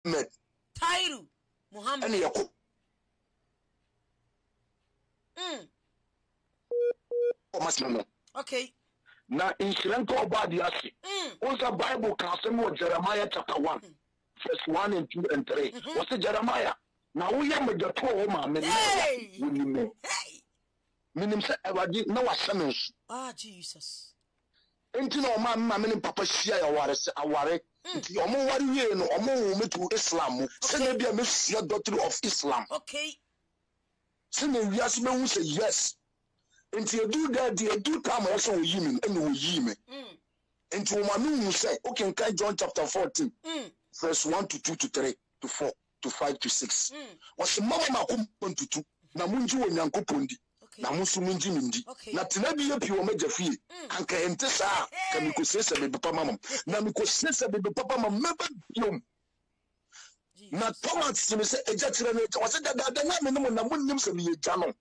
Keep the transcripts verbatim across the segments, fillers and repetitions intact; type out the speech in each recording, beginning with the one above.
Tairu Muhammad. And Yako. Mm. Okay. Now in Sri Lanka, Badiasi. Also, Bible Council Jeremiah chapter one, mm. verse one and two and three. Mm-hmm. What's the Jeremiah? Now we are with the two women. Hey, hey. Meaning, say, I did no summons. Ah, Jesus. Ain't no man, mammy, Papa Shia, or I worry. Your more worry, no more to Islam. Send me be a Messiah doctor of Islam. Okay. Send me, yes, no, say yes. Until you do that, you do come also with you, and you will you me. Until my moon say, okay, can John chapter fourteen, mm. verse one to two to three to four to five to six. Was the mama come to two? Namunju and Yanko Pundi. Namusumunji Mindi. Not Nabi up your major fee. And can tessa, can you say a baby papa mum? Namiko says a baby papa mum, never you. Not Thomas, you say, a judge, was it that the name of Namun of the channel?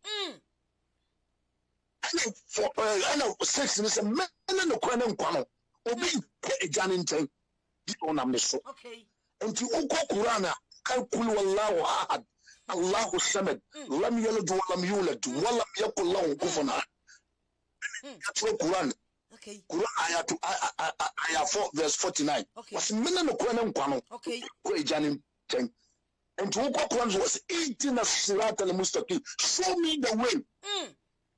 For I know sex is a man and a crown and quano. Obi a janin tank. On a miss. Okay. And to Oko Kurana, Kalkulu Allah, Allah Samet, Lam Yellow to Lam Yula to Wallam Yakulau Governor. That's what Quran. Okay. Quran I have four verse forty nine. Okay. Was men and crown and quano. Okay. Janin tank. And to Oko Quran was eighteen of Sirat al Mustaki. Show me the way. Mm.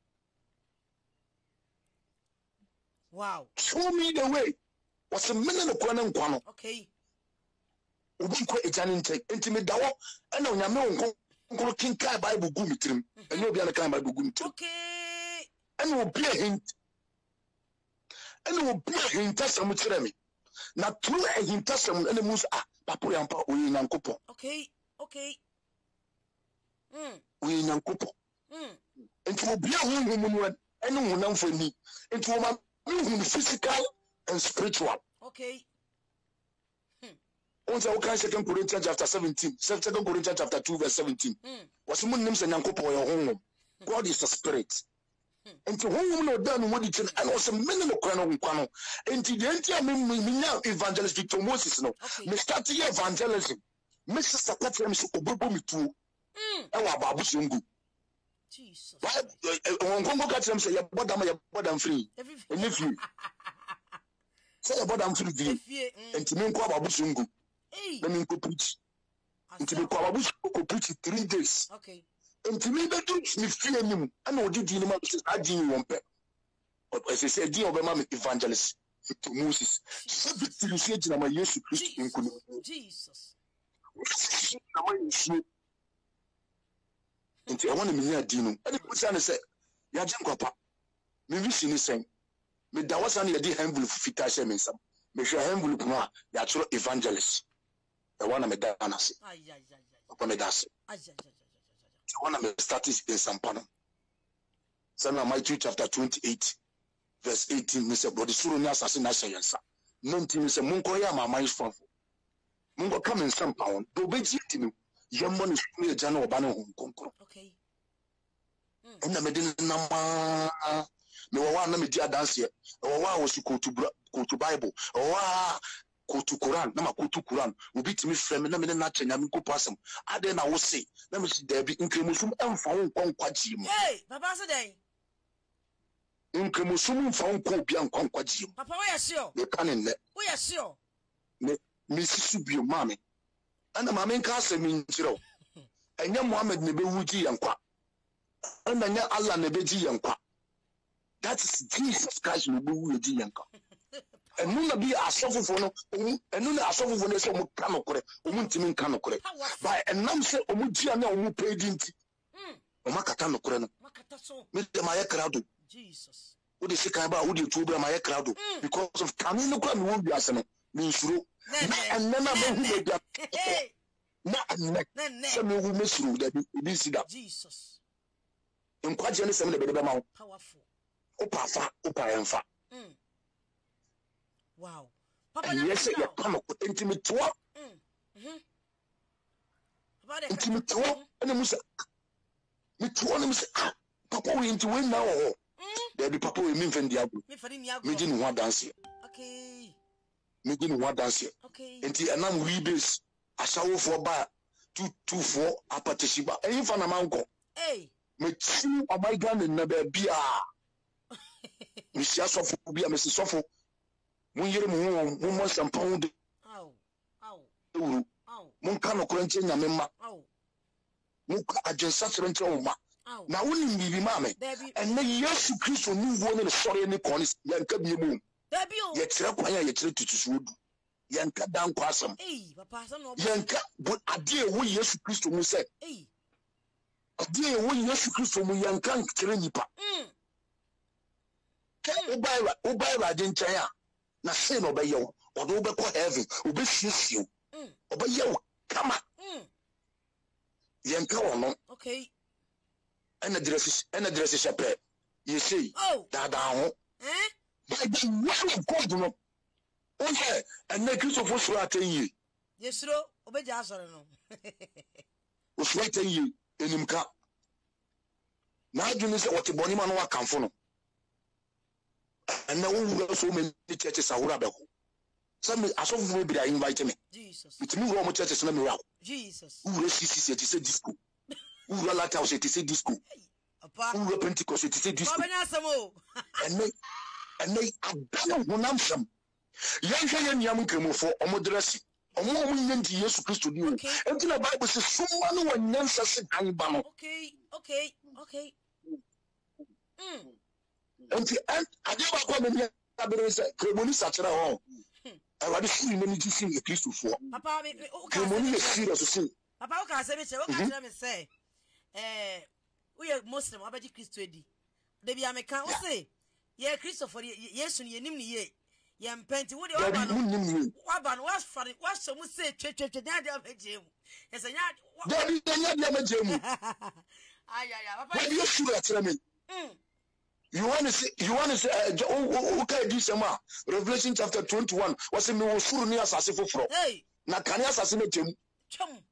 Wow. Show me the way. What's a minute of Quanon Quano? Okay. Ubi quite a janin take intimate dawa, and on your no king car Bible gumitrim, and you'll be on a kind Bible gumitrim. Okay. And will be a hint. And will be a hint test some me. Not true a hint test some enemies are Papa and Papa in Uncopo. Okay. Okay. Hmm. We in Uncopo. Hmm. And to be a woman, and no one for me. And to my physical and spiritual. Okay. Hmm. Once I can second Corinthians chapter seventeen, second Corinthians chapter two, verse seventeen. Hmm. Was moon names and Yanko your home. God is a spirit. Hmm. And to whom no done what it and also minimal crown quano. And to the entire me evangelist Victor Moses no. Me start the evangelism. Missus Sakatam so obobo me too. Hmm. Ewa babu sungu. Jesus. When Congo catch them say, your bottom, your bottom free. And if you say, your bottom free, and to me, Kwababusungu, let me go preach. And to me, Kwababusungu preach three days. Okay. And to me, that do me fear him. I know did you know, I didn't want pet. But as I said, dear Obama evangelist to Moses, so victory said, I'm a yes to Jesus. Nti I want to mean dino. And the person say, "Ya jin kwapa." Me wish ni sen. Me da wasa na yedi envelope fita she me nsam. Me hwe envelope no a ya chiro evangelist. I want me da na se. Ay ay ay ay. Opo me da se. Ay ay ay ay. I want me start in Sampano. Psalm Matthew chapter twenty-eight verse eighteen me say body suru ni asase na hyensa. Nonti me say munko ya mama isfafo. Munko come in Sampano. Do be jiti me. Yamon is me jano obano hunkonkro. Okay. And the medina nama no one me dia dance here. Oh wow was go to go to Bible. Oh wow go to Quran. Nama go to Quran. We beat me frame na me na chenya me go pass am. Ade na wo say. Na me see there be nkremusum emfa won kwankwaji mu. Hey, papa say dey. Nkremusum emfa won kwa obi ankwankwaji mu. Papa we are sure. Me kan ne. We are sure. Me me sisu bio mame. And the Mamin Casa means zero. And young Mohammed Nebeji and Qua. And then Allah Nebeji and Qua. That is Jesus Christ Nebeji and Qua. And Nuna be a suffer for no, and Nuna a suffer for no some canocre, Umuntimin canocre. By a num say Omujiana who paid into Omakatano Creno. Mr. Maya Crowdo. Jesus. What is it about? Would you to be Maya Crowdo? Because of Camino Cram won't be as an means true. And then I made that. Not some who miss you that you see that Jesus. In quite generous, some of the baby mouth. Powerful. Opa fa, opa and fa. Wow. Papa, yes, you come up with intimate talk. Intimate talk, and the Musa. Me to one of them, Papa, we into win now. There be Papa, we mean for Diablo. Me didn't want dance here. Okay. Me didn't want dance here. Okay. And I'm we base. asawo for ba two two four apateshiba eyin fa na manko eh me chi o my god na ba bia me sia sofo bia me sofo mun yere mu mu mo sampon de aw aw uru aw mun kan ko nche nyame ma aw mun ka ajensa sere nche o ma na woni bibi ma me enne Yesu Kristo ni wo ne sore ni konis yanka bi mu dabi o ye kire kwan ya ye kire tutusu odu yanka dan kwa asam eh papa so no yanka but ade wo Yesu Kristo mu se eh ade wo Yesu Kristo mu yanka kire nipa mm ke ubayra ubayra de nchen a na se no be yew odo be ko heaven obe siesie mm obe yew kama mm yanka wono okay ena dress ena dress chape you see oh da da ho eh by the word of God no okay and na Kristo fo so atenyi yesuro obeja asore no o so atenyi enimka na adwene se wote boni ma no wakamfo no and na wo so many churches ahura be ko some asofu me bi da invite me Jesus it me wo mo churches na me wa Jesus wo C C C say disco wo la ta say say disco papa wo Pentecost say disco baba nya samo and me and me adana honam sam yanhwe ye niam nkemofo omodresi omo omo nyanti Yesu Kristo di o enti na Bible say summa no wanyansa se kan ba no okay okay okay mm enti and ade ba kwa me abere se kremoni sachira ho awade siri na niti sin Kristo fo papa me kremoni ye serious sin papa o ka se me che o ka tell me say eh we are Muslim abaji Kristo edi de bia me kan o say ye Kristo for Yesu ni nim ni ye ye mpenti wo de wa ba no wa ba no wa fare wa so mu say twetwetwe na de abejemu yes nya daddy nya de abejemu ay ay papa what you sure tell me mm you want to say you want to say uh, okay this sama Revelation chapter twenty-one was me wo suru ni asase foforo hey na kane asase na tem chum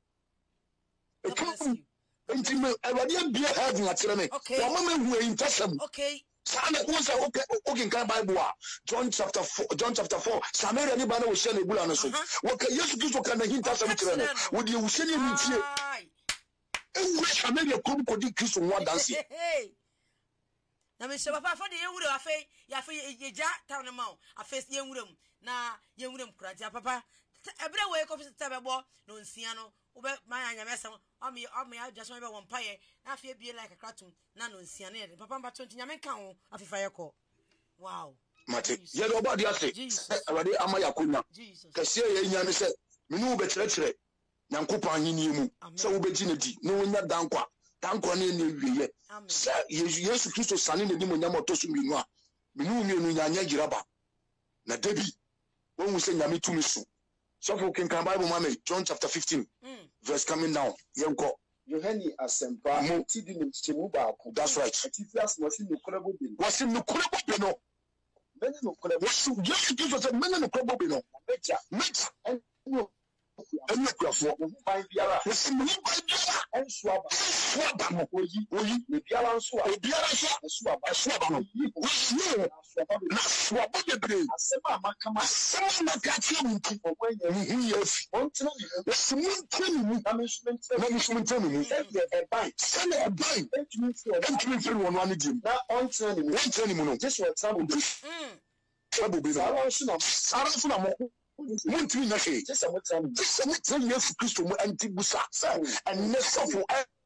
enti me awade bia heaven atere me wa mama hu intasam okay sana kuza okay okay kan Bible a John chapter four John chapter four Samaria ni bana wo hye na ebula no so wo ka Yesu Kristo kan na hintasam tere no wo de wo hye ni mitie ewu Samaria kom kodi Kristo ho adanse na me se papa fa de yewure afa ya fa yeja town ma afa yewure mu na yewure mu kurante papa ebre we ko fita bebo no nsia no wo be man anya mesem o me o me adjust me be won paye na afa bie like kratum na no nsia ne papa mba twenty nyame kan ho afifa ye ko wow mate ye do ba dia se awade ama yakonya kase ye nya ne se menu be kire kire nyankopon ahini mu se wo be gine di no nya dankwa dankwa ne ne wiye se Yesu Kristo sane ne di mo nya moto so minu a menu mienu nya nya giraba na debi won se nyame tumi so so for kin kan Bible mama John chapter fifteen mm. verse coming down yenko Yohani asempa mo ti di nim chemu ba ko that's right atifias mo si nukurebo bi wasi nukurebo bi no mene nukurebo wasi Yesu Kristo se mene nukurebo bi no mecha mecha eno enu kwafo ban biara wasi mu ban biara enso aba so aba no oyi oyi ne biara nso a biara so enso aba so aba no wasi na so aba bebre asema makama asema makati mu nti ogwenya ni yesu ontena ni wasi mu ntani mu na measurement na measurement mu e e ban sana e ban entumi fi o entumi fi wonu ani dim na ontena ni mu ontena ni mu no jesu example mm sabo be sara nso na sara nso na mo Muntimi na hwe jesu mo tram jesu mo tram Yesu Kristo mo antibusa sa and nesofo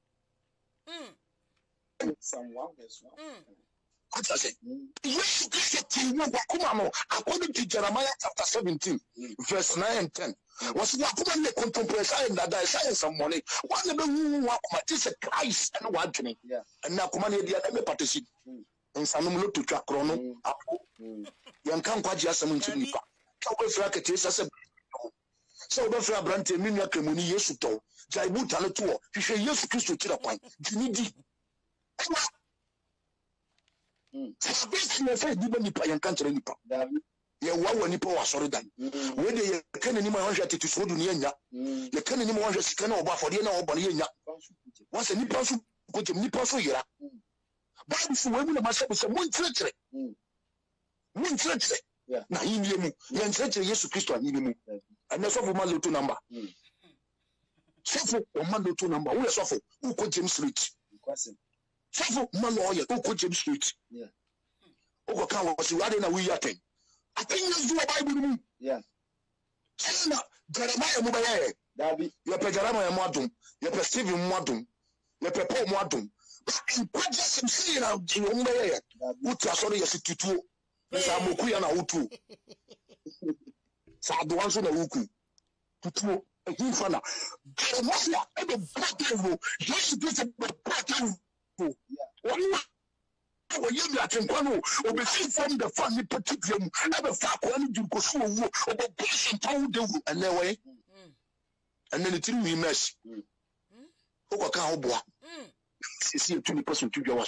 mm someone verse one mm ata se Yesu Kristo tiwo wakoma no according to Jeremiah chapter seventeen verse nine and ten was wakoma ne contemplation and that science some money one be hu wakoma this is Christ and what dream and na akoma ne dia na me patisi nsanum lo to twa kro no apo yanka nkwaji asem ntimi pa ka fra ka tesa se so be fra brante minu akamuni Yesu to jai buta no to hwehwe Yesu Kristo kira kwan dini di mm sabes ne fa di ba nipa yanka nkyere nipa ye wawa nipa wa sori dan we de ye kan ni ma hwehwe tetuso du ne nya ye kan ni ma hwehwe sika na obo afode na obo ne nya wase nipa so ko jem nipa so yira ba so we mu na ma se se mun kyerɛkyerɛ mun kyerɛkyerɛ na yini mu yan kyerɛkyerɛ Yesu Kristo ani mu ana so for ma loto number Suffer, or man to number. Who is suffer? Who could James Street? Suffer, man lawyer, who could James Street? Yeah. Who can was rather than we are thing. I think let's do a Bible. Yeah. Jeremiah Mobile. Dabi, your Jeremiah Modum, your Stephen Modum, your Paul Modum. In practice, I'm seeing out in your way. What are sorry as to two? Yes, I'm a queen and a two. So the ones on the Wuku. To two, a infana. Jeremiah, and the battle, just to get a battle. What you are thinking, or be seen from the family particular, never far one to go through, or the person told them, and their way. And then it will mess. Who can't boy? See, twenty percent to yours.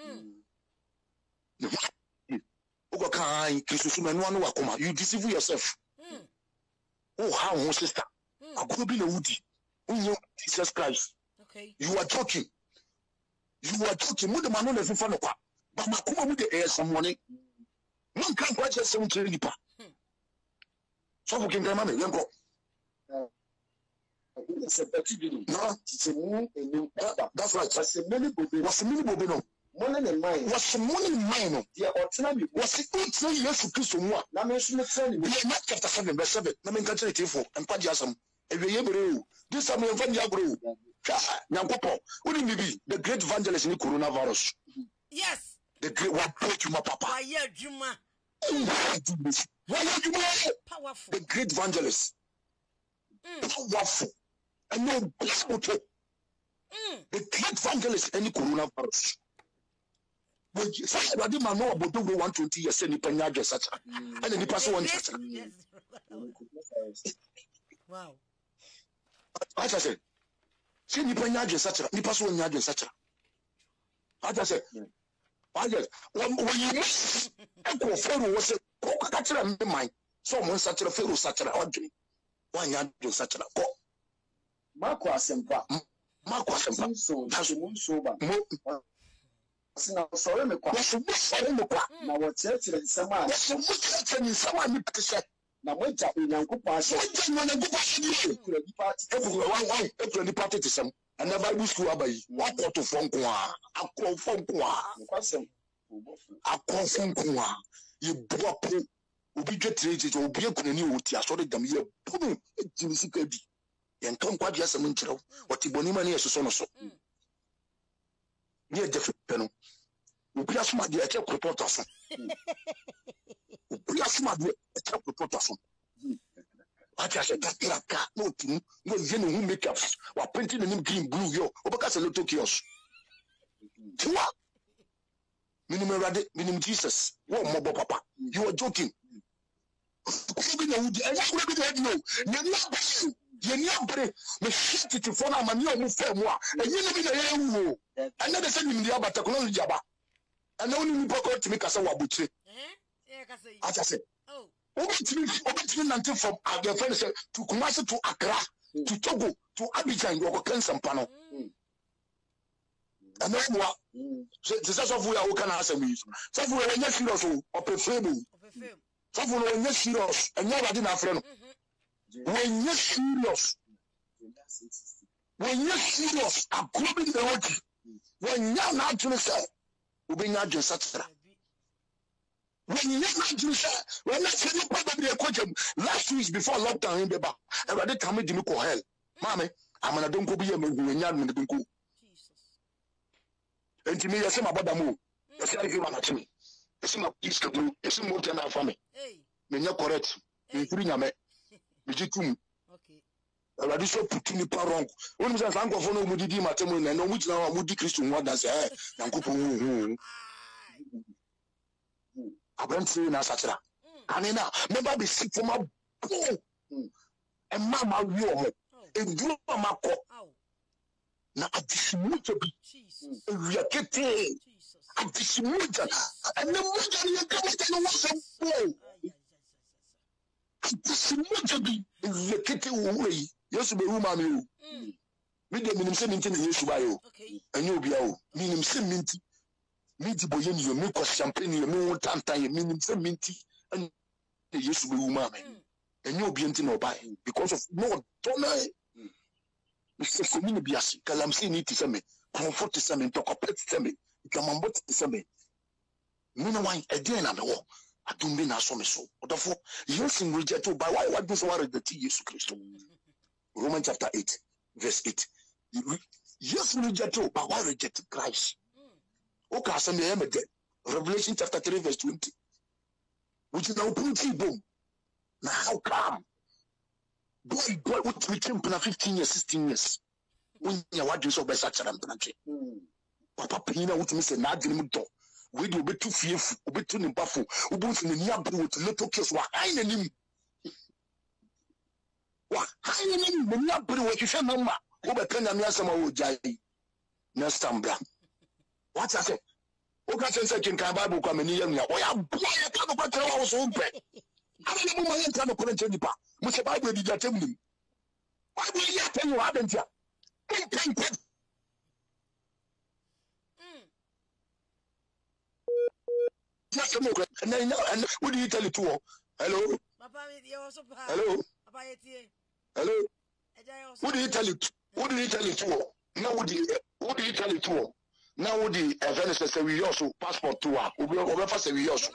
Who can't kiss you, and one who come out. You deceive yourself. Oh, how, sister? I could be a woody. Oh, Jesus Christ. Okay. You are talking. You are talking. What the man on the phone? But my come with the air some money. One can't watch a seven to Nipa. So, we can come on. Young go. No, it's a moon and you. That's right. That's a many bobino. What's a mini bobino? Money in mine. What's the money in mine? The autonomy. What's it? It's not years to kiss one. Now, mention the training. We are not chapter seven, verse seven. Let me get it for and Pajasam. If you ever this time, you're from Yagro. Yankopo. Wouldn't you be the great evangelist in the coronavirus? Yes. The great one, put you, my papa. Why, yeah, Juma. Powerful. The great evangelist. Powerful. And no black the great evangelist any coronavirus. But somebody man know about the one twenty years any penyaje such and then the person one such. Wow. I just said, see the penyaje such the person one yaje such. I just said, I just when you miss echo pharaoh was a catcher and mine. Someone such a pharaoh such a ordinary. One yaje such a go. Marco Asempa. Marco Asempa. So, that's one sober. Sorry, me kwa. Sorry, me kwa. Na church in someone. Church in someone you say. Na moja unyankupa. Moja unyankupa shidi. Kule party. Everywhere one one. Every party to some. And the Bible school abayi. What to phone kwa. Akon phone kwa. Kwasem. Akon phone kwa. You block. Obi get ready to obi ekunani oti asori dam ye. Boom. Ejimisi kebi. Yen tom kwa dia sem nkyerɛw wɔte bɔne ma ne yɛsoso no so ne yɛ defe pɛ no obi asoma deɛ ɛkyɛ koropɔtɔ so obi asoma deɛ ɛkyɛ koropɔtɔ so ati asɛ kakraka na otimu na ɔyɛ ne ho makeups wapenti n'anim green blue yɛ ɔbɛka sɛ loto kios tiwa minim awurade minim Jesus wɔ mmɔbɔ papa you are joking obi na wudi ɛnyɛ kura bi na ɛdi o na nna Yeni abre me shit to phone amani o mu fe mu a enyi ne bi na ye wu o ene de se nim dia ba technology aba ene oni ni poko timi kasa wa buchire eh eh kasa yi acha se oh obetimi obetimi nante from agye friend say to Kumasi to Accra to Togo to Abidjan go kan sampa no ene wa se se so fu ya wo kana asem yi so fu we nya serious o opefemu opefemu so fu no nya serious enya wade na afre no when you're serious, when you're serious, I'm coming to the road. When you're not to say, we'll be not just such a when you're not to say, when I said you probably a question last week before lockdown in the bar, and I didn't come into me call hell. Mammy, I'm gonna don't go be a man who ain't in the bunko. And to me, I say my brother move. I say, if you want to me, it's my peace to do, it's more than our family. When you're correct, you bring a man. Okay. I just put me wrong. When we are saying go for no mudi di matemo na no which na mudi Christian more than say eh Yankopo. Abraham say na sachira. Kanina member be sick for my boom. And mama wi omo. Enduro mama ko. Na adisimuja bi. We are getting adisimuja. And the muja ni kama no was boom. This much be the kitty way. Yes, be woman you. Me de minim se minti na Yesu ba yo. And you be o. Minim se minti. Minti boye ni yo me ko champagne yo me tantan yo minim se minti. And the Yesu be woman. And you be nti na oba because of no donai. se mini biasi kalamsi ni tiseme comfort tiseme to copet tiseme kamambo tiseme mina wan again na mewo adumbi na so me so odofo yes in reject by why what do so worry the Jesus Christ. Romans chapter eight verse eight. Yes reject by why reject Christ. Okay, so me am again. Revelation chapter three verse twenty. Which is now pretty boom. Now how come? Boy, boy, what we came for fifteen years, sixteen years. When you want to so by such a country. Papa Pina, what me say, not the door. We do be too fearful, be too buffo, who boots in the near with little kiss, what I name. What I name, the near put what you shall know, who be pen and yasama would jay. Nestambra. What's I say? Who got sense in Bible come in here? Oh, I'm blind, I can't go to our own bed. I don't know my entire current any part. Much Bible did that tell me. Why will you tell you haven't you? Just a moment. And then, and what do you tell it to? Hello? Hello? Hello? What do you tell it? What do you tell it to? Now, what do you, what do you tell it to? Now, what the event is we also passport to her. We will never say we also.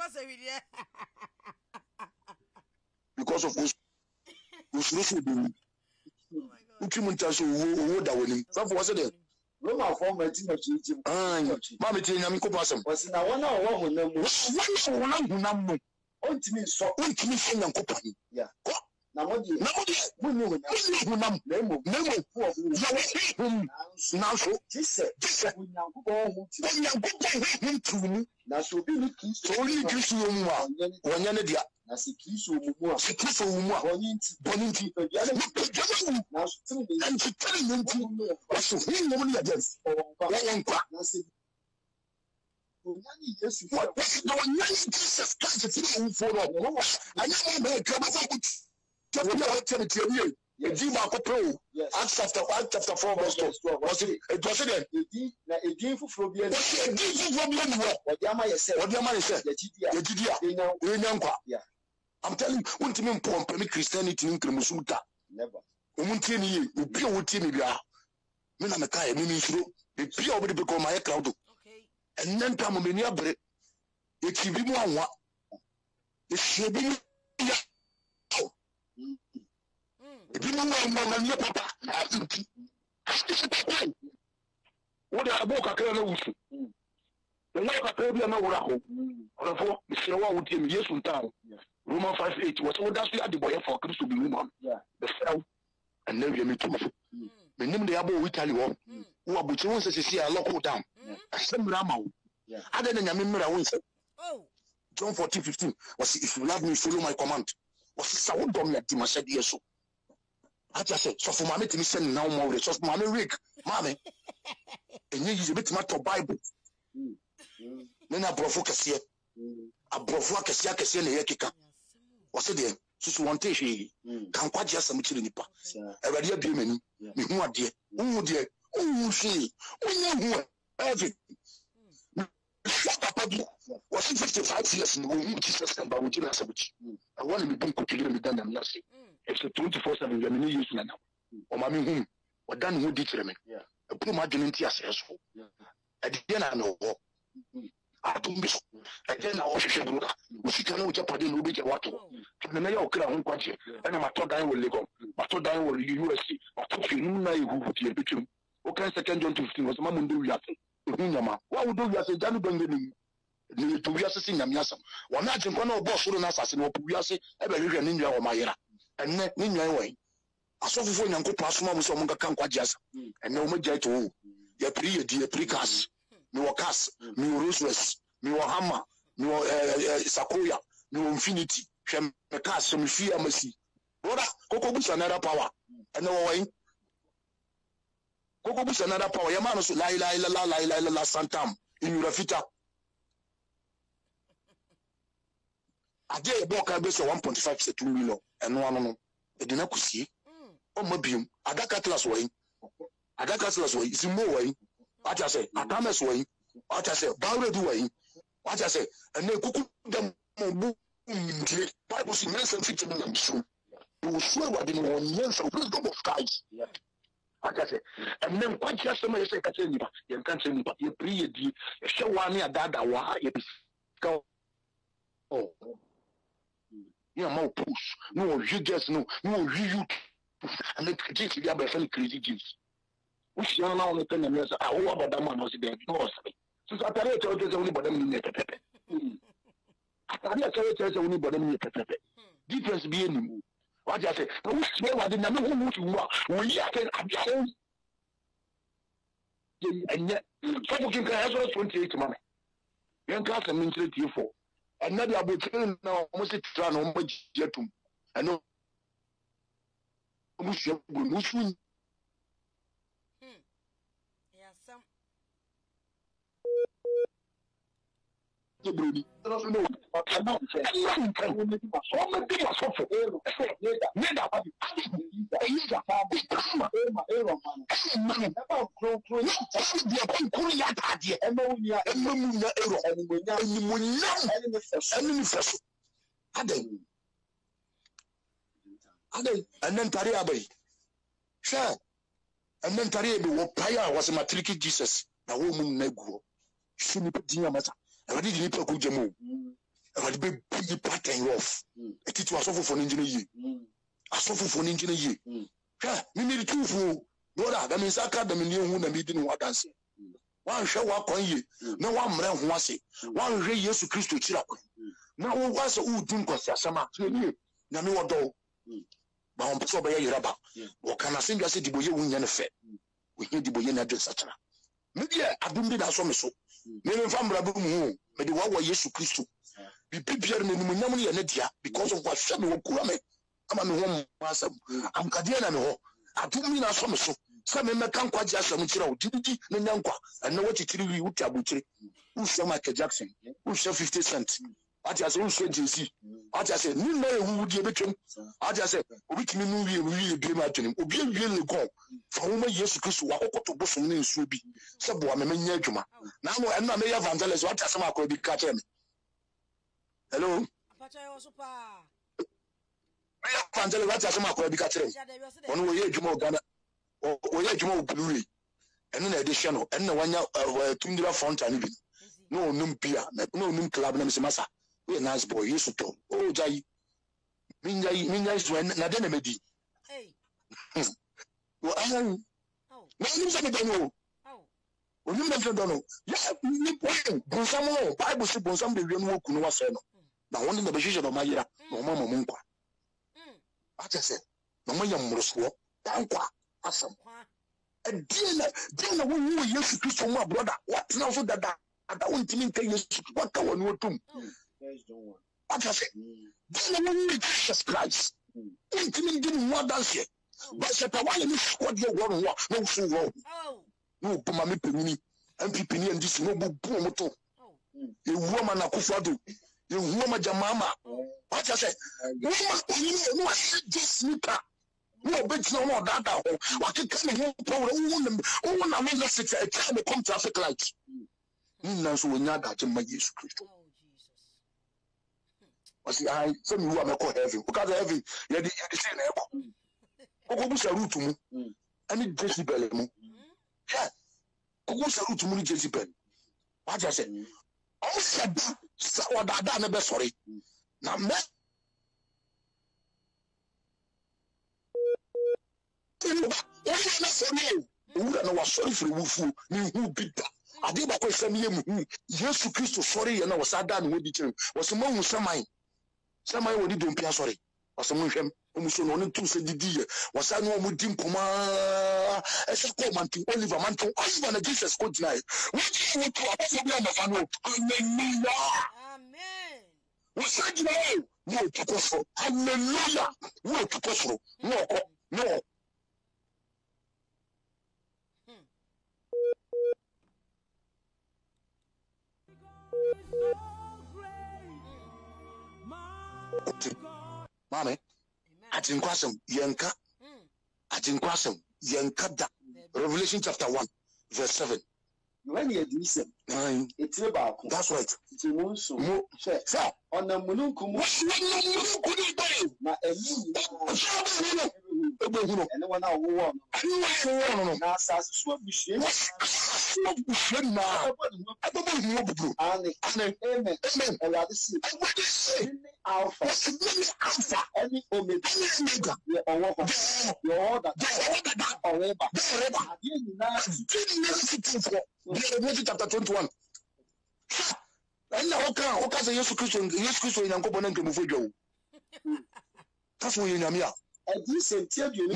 Because of who's who's not doing. Who came in touch with who that winning? Some was it? Roma form a team of teaching. Ah, Mammy, I'm going to was now one hour when them was one who number. On to me, so we can sing and cook. Yeah. Now, what do you know? Who know? Nemo, Nemo, poor. Now, so this said, this said, we now go to me. Now, so be looking so you kiss you one year. Now, see, kiss you more. See, kiss you more. Bonity, now, and to tell you, what's the thing only against? Yes, you what? Jesus Christ, for I know my come out. Acts chapter one, chapter four, verse two. Was it? It was it. A deal for Frobian. What the man said? What the man said? I'm telling you, one time pomp me Christianity in Kremusuta. Never. Umuntini, you pure with me. Mina Makai, Ministro, the pure will become my crowd. And then come in your break. It should be one. It should be. If you know my your papa, what I book a colonel. The like a baby, no raho. Or for Mister Wood, yes, from town. Roman five eight was all that's the boy for Christ to be woman. The cell and then you meet two. The name the abo we tell you who are between us to see a local down. A same Ramo. Other than your memory, I won't say. Oh, John fourteen fifteen was if you love me, follow my command. Was it so dumb that you must say yes? So I just said, so for mammy to me send now more, so for mammy Rick, mammy, and you use a bit much of Bible. Then I brought focus here. I brought focus here, can see the Yakika. Was it there? Just one day, she can't quite just some chili nipa. A radio beaming, me who are dear, who dear, who she, who know every. Was it fifty-five years in the Jesus and Bawujina Sabuchi? I want to be done cooking me done and nothing. It's a twenty-four seven, you're many years now. Or mammy whom, or done who did me. A poor margin in tears. At the end, I know. I don't miss. Again, I was a brother. We can know Japan will be a water. The mayor of Crown country, and I'm a thought I will go. I thought I will U S C. I thought you knew who would be between. Okay, second John fifteen was Mamundu Yaki. What would do you as a Johnny Benjamin? The two years sing them yasam. One night in one of boss who assassin or Puyasi, ever read an India or Mayra. And net Ninja way. I saw for young good past moments on Munga Jazz, and no major to your pre dear precast, no cast, no Roosevelt, no hammer, no Sakoya, no infinity, Shem cast some fear mercy. Brother, Coco Bush another power, and no way. Coco Bush another power, Yamanos, la la la la la la la Santam, in Urafita. I dare a book I base one point five to two million, and one on a dinner could see. Oh, Mobium, I got Catlas way. I got Catlas way, it's more way. What I say, I promise way. What I say, Bowred way. What I say, and they cook them. Bible is immense and fifty million soon. You will swear what in one year, so please go of guys. aka say and then quite just some say ka say nipa ye kan say nipa ye pri ye di ye hwe wa ne adada wa ye ka oh yeah more push no you just no no you and the critics they are very critics which you know on the news ah who about that man was there no so so atare che o che oni bodam ni pepepe atare che o che oni bodam ni pepepe difference be any what you say no we wa de na me hu tu wa we ya ke abia enye so bu kin ka so twenty-eight mama yen ka se min thirty-four and na dia botin na mo se tra na mo giatum eno mo hwe bu mo su hmm ya sam Brody, no, no, but I don't say, I'm telling you, so many people are suffering. Neither, but I use a father, Emma, Emma, man, about grow through the Korea party, and no, yeah, and no, and we know, and we know, and we first. Aden, Aden, and then Tariabe, sure, and then Tariabe, what Paya was a matric Jesus, a woman negro, she put dinner matter. I did not talk to you. I did not be pattern off. A teacher was for engineer. I suffer for engineer. Yeah, me need two for brother. That means I can't the million who meeting what dance. One show up on you. No one man who was it. One ray yes to Christo Chirap. Now one was a wood doom cost sama. Na me what do. But on Paso Bay Raba. What can I sing? I said the boy win yan effect. We hear the boy in address such a. Maybe I don't be that so. Me me fam brabu mu me de wa wa Yesu Kristo bi bibia me mu nyam ne dia because of what hwe me wo kura me ama me ho asam am kadie na me ho atumi na so me so se me me kan kwaje asam kire wo didi na nyankwa na wo titiri wi wuti abukire wo so Michael Jackson wo so fifty cent ati ase wo so Jay-Z ati ase ni na ewu die betwem ati ase obitimi nu wi wi e bi ma twenim obi wi le gon fa wo ma Yesu Kristo wa kokoto bosom ne nsuo bi se bo a me nya adwuma na mo enna me evangelist what ase ma ko bi ka che me hello apacha yo so pa me evangelist what ase ma ko bi ka che me ono wo ye adwuma o Ghana o ye adwuma o Bluey eno na edition no enna wanya tundira fountain bi no num bia no num club na me se masa we nice boy Yesu to o jai minya minya so na de na medi hey wo ahan oh na nim se me do oh Oni me do no ya ni point bonsam no Bible say bonsam de wi no ku no wa se no na won na be hwehwe no mayira na mo mo nkwa mm acha se na mo yam mroso tankwa asam e na de na wo wo Yesu Kristo mo brother what na so dada ada won timi nka Yesu what ka won otum acha se de na wo Jesus Christ won timi ndi mo dance but se ta wale ni squad ye wo wo no so wo oh no puma me penini M P P ni ndi si no bu bu mo to e wo ma na kufado e wo ma jamama acha se wo ma ni no ase jesnika no be tino no dada ho wa ke kan ho power wo na wo na me na se e ta me come traffic light ni na so wo nya da je ma Yesu Kristo oh Jesus wasi ai so mi wo me ko heaven because heaven ye di ye di say na e ko ko bu sa route mu ani decibel mu yeah ko sa route mu ni decibel what you say o said sa wadada na be sorry na me o na se me o na wa sorry for wufu ni hu bida ade ba ko se me mu Yesu Kristo sorry ye na wo sa da na wo di kire wo se mo hu saman saman wo di dompia sorry wo se mo hwem omuso no ne tu se didi ye wo sa no mo di mpoma e se ko man tu Oliver man tu Oliver na Jesus ko dina wo ti wo to aso bi na fa no hallelujah amen wo sa dina wo to ko so hallelujah wo to ko so no ko no Mame, atinkwasem yenka, atinkwasem yenka da. Revelation chapter one, verse seven. When you do some, Nine. it's about That's right. it's a monsoon. Mo, Sir, sir. on the Mununkum, What's the name of the na emu Ebohuno. And when I won, now says swap machine. Swap machine now. I don't know what to do. Amen. Amen. And I see. Alpha. Alpha. Any omega. Your order. Your order. Order. Revelation chapter twenty-one. And now, okay, okay, yes, Christian, yes, Christian, and go on and move you. That's what you're here. And this and tell you,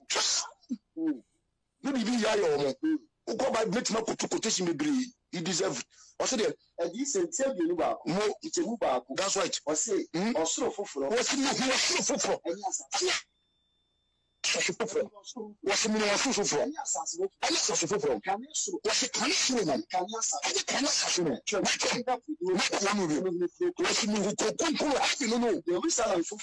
maybe be your own. Go by make my quotation, maybe you deserve. What's it? And this and tell you, no, it's a move. That's right. Or say, or so for what's it? For what's the meaning of social for? I need social for. What's the connection? I need connection. What's the move? I don't know. The reason for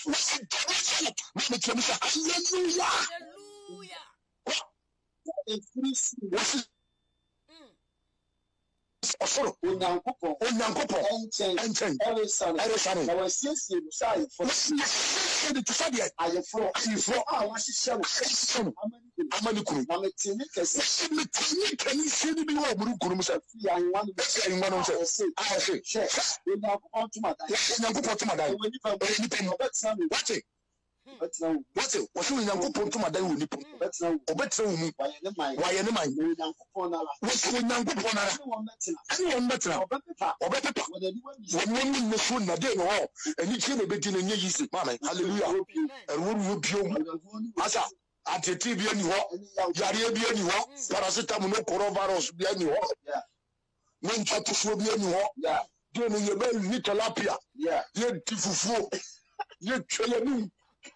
hallelujah. Osoro onyankopo onyankopo enchen enchen eresan eresan na wasiesie musai for the to sadia ayefro ayefro ah wasihye no amanikuru ametini kese metini kani sini bi wo burukuru musa fi anwan bi anwan no se ah se she onyankopo tumada onyankopo tumada oni pa oni pa obetsa mi wate wate wasu onyankopo tumada wo nipo obetsa obetsa wo mu waye ne man onyankopo na la wasu onyankopo na la ani on betra obepepa obepepa wonu ne so na de no ani chi na beti na nye yisi mama hallelujah erwo bio asa atete bi ani ho yare bi ani ho paracetamol no coronavirus bi ani ho no nchatuo bi ani ho de no ye be ni tilapia ye tifufuo ye twele ni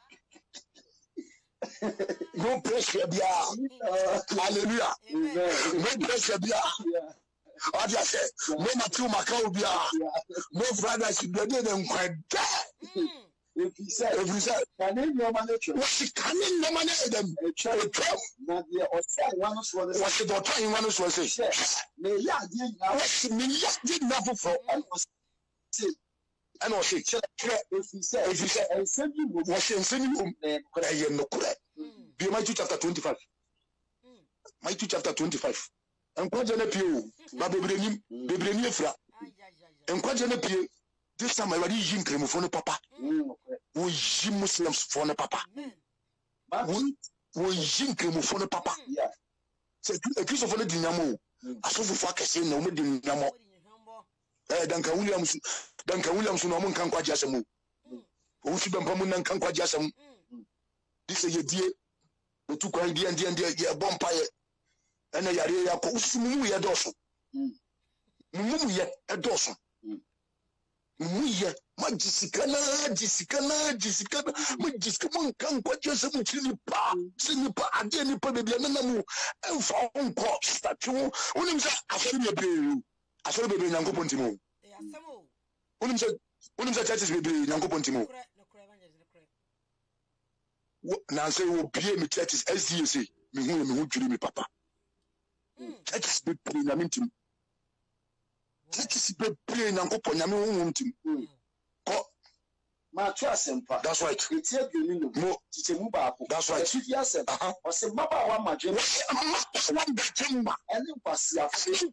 no pressure bia hallelujah no pressure bia what you say no Matthew Macau bia no brothers you dey dem kwada if you say if you say can you manage what can you manage them na dey o say one so what the time one so say me ya dey na what me ya dey na for and I say if you say if you say and send you what say send you na ye no kure be Matthew chapter twenty-five Matthew chapter twenty-five enkwaje na pie ba bebrenim bebrenim efra enkwaje na pie this time I already yin kremofo no papa wo yi muslims for no papa wo wo yin kremofo no papa se ekrisofo no dinyamo asofo fa kese na mo dinyamo eh danka williams danka williams no mo nkan kwaje asem wo fi bempa mo nkan kwaje asem this ye die otu kwan die die die ye bompa ye ena yare ya ko usumu ye doso mumu ye edoso mumu ye majisikana jisikana jisikana majisikana mo nkan kwaje asem chini pa chini pa ade ni pa bebia na mu enfa onko statu onim se afere be be afere be be nyanko pontimo e asemo onim se onim se churches be be nyanko pontimo na say wo bie mi churches S D C mi hu mi hu dwiri mi papa churches be be na mintim churches be be nyanko po nyame hu mintim ko ma twa sempa that's right etie bioni no mo tiche mu ba ko that's right tiche asem o se maba wa madwe wa ndachemba ene kwasi afi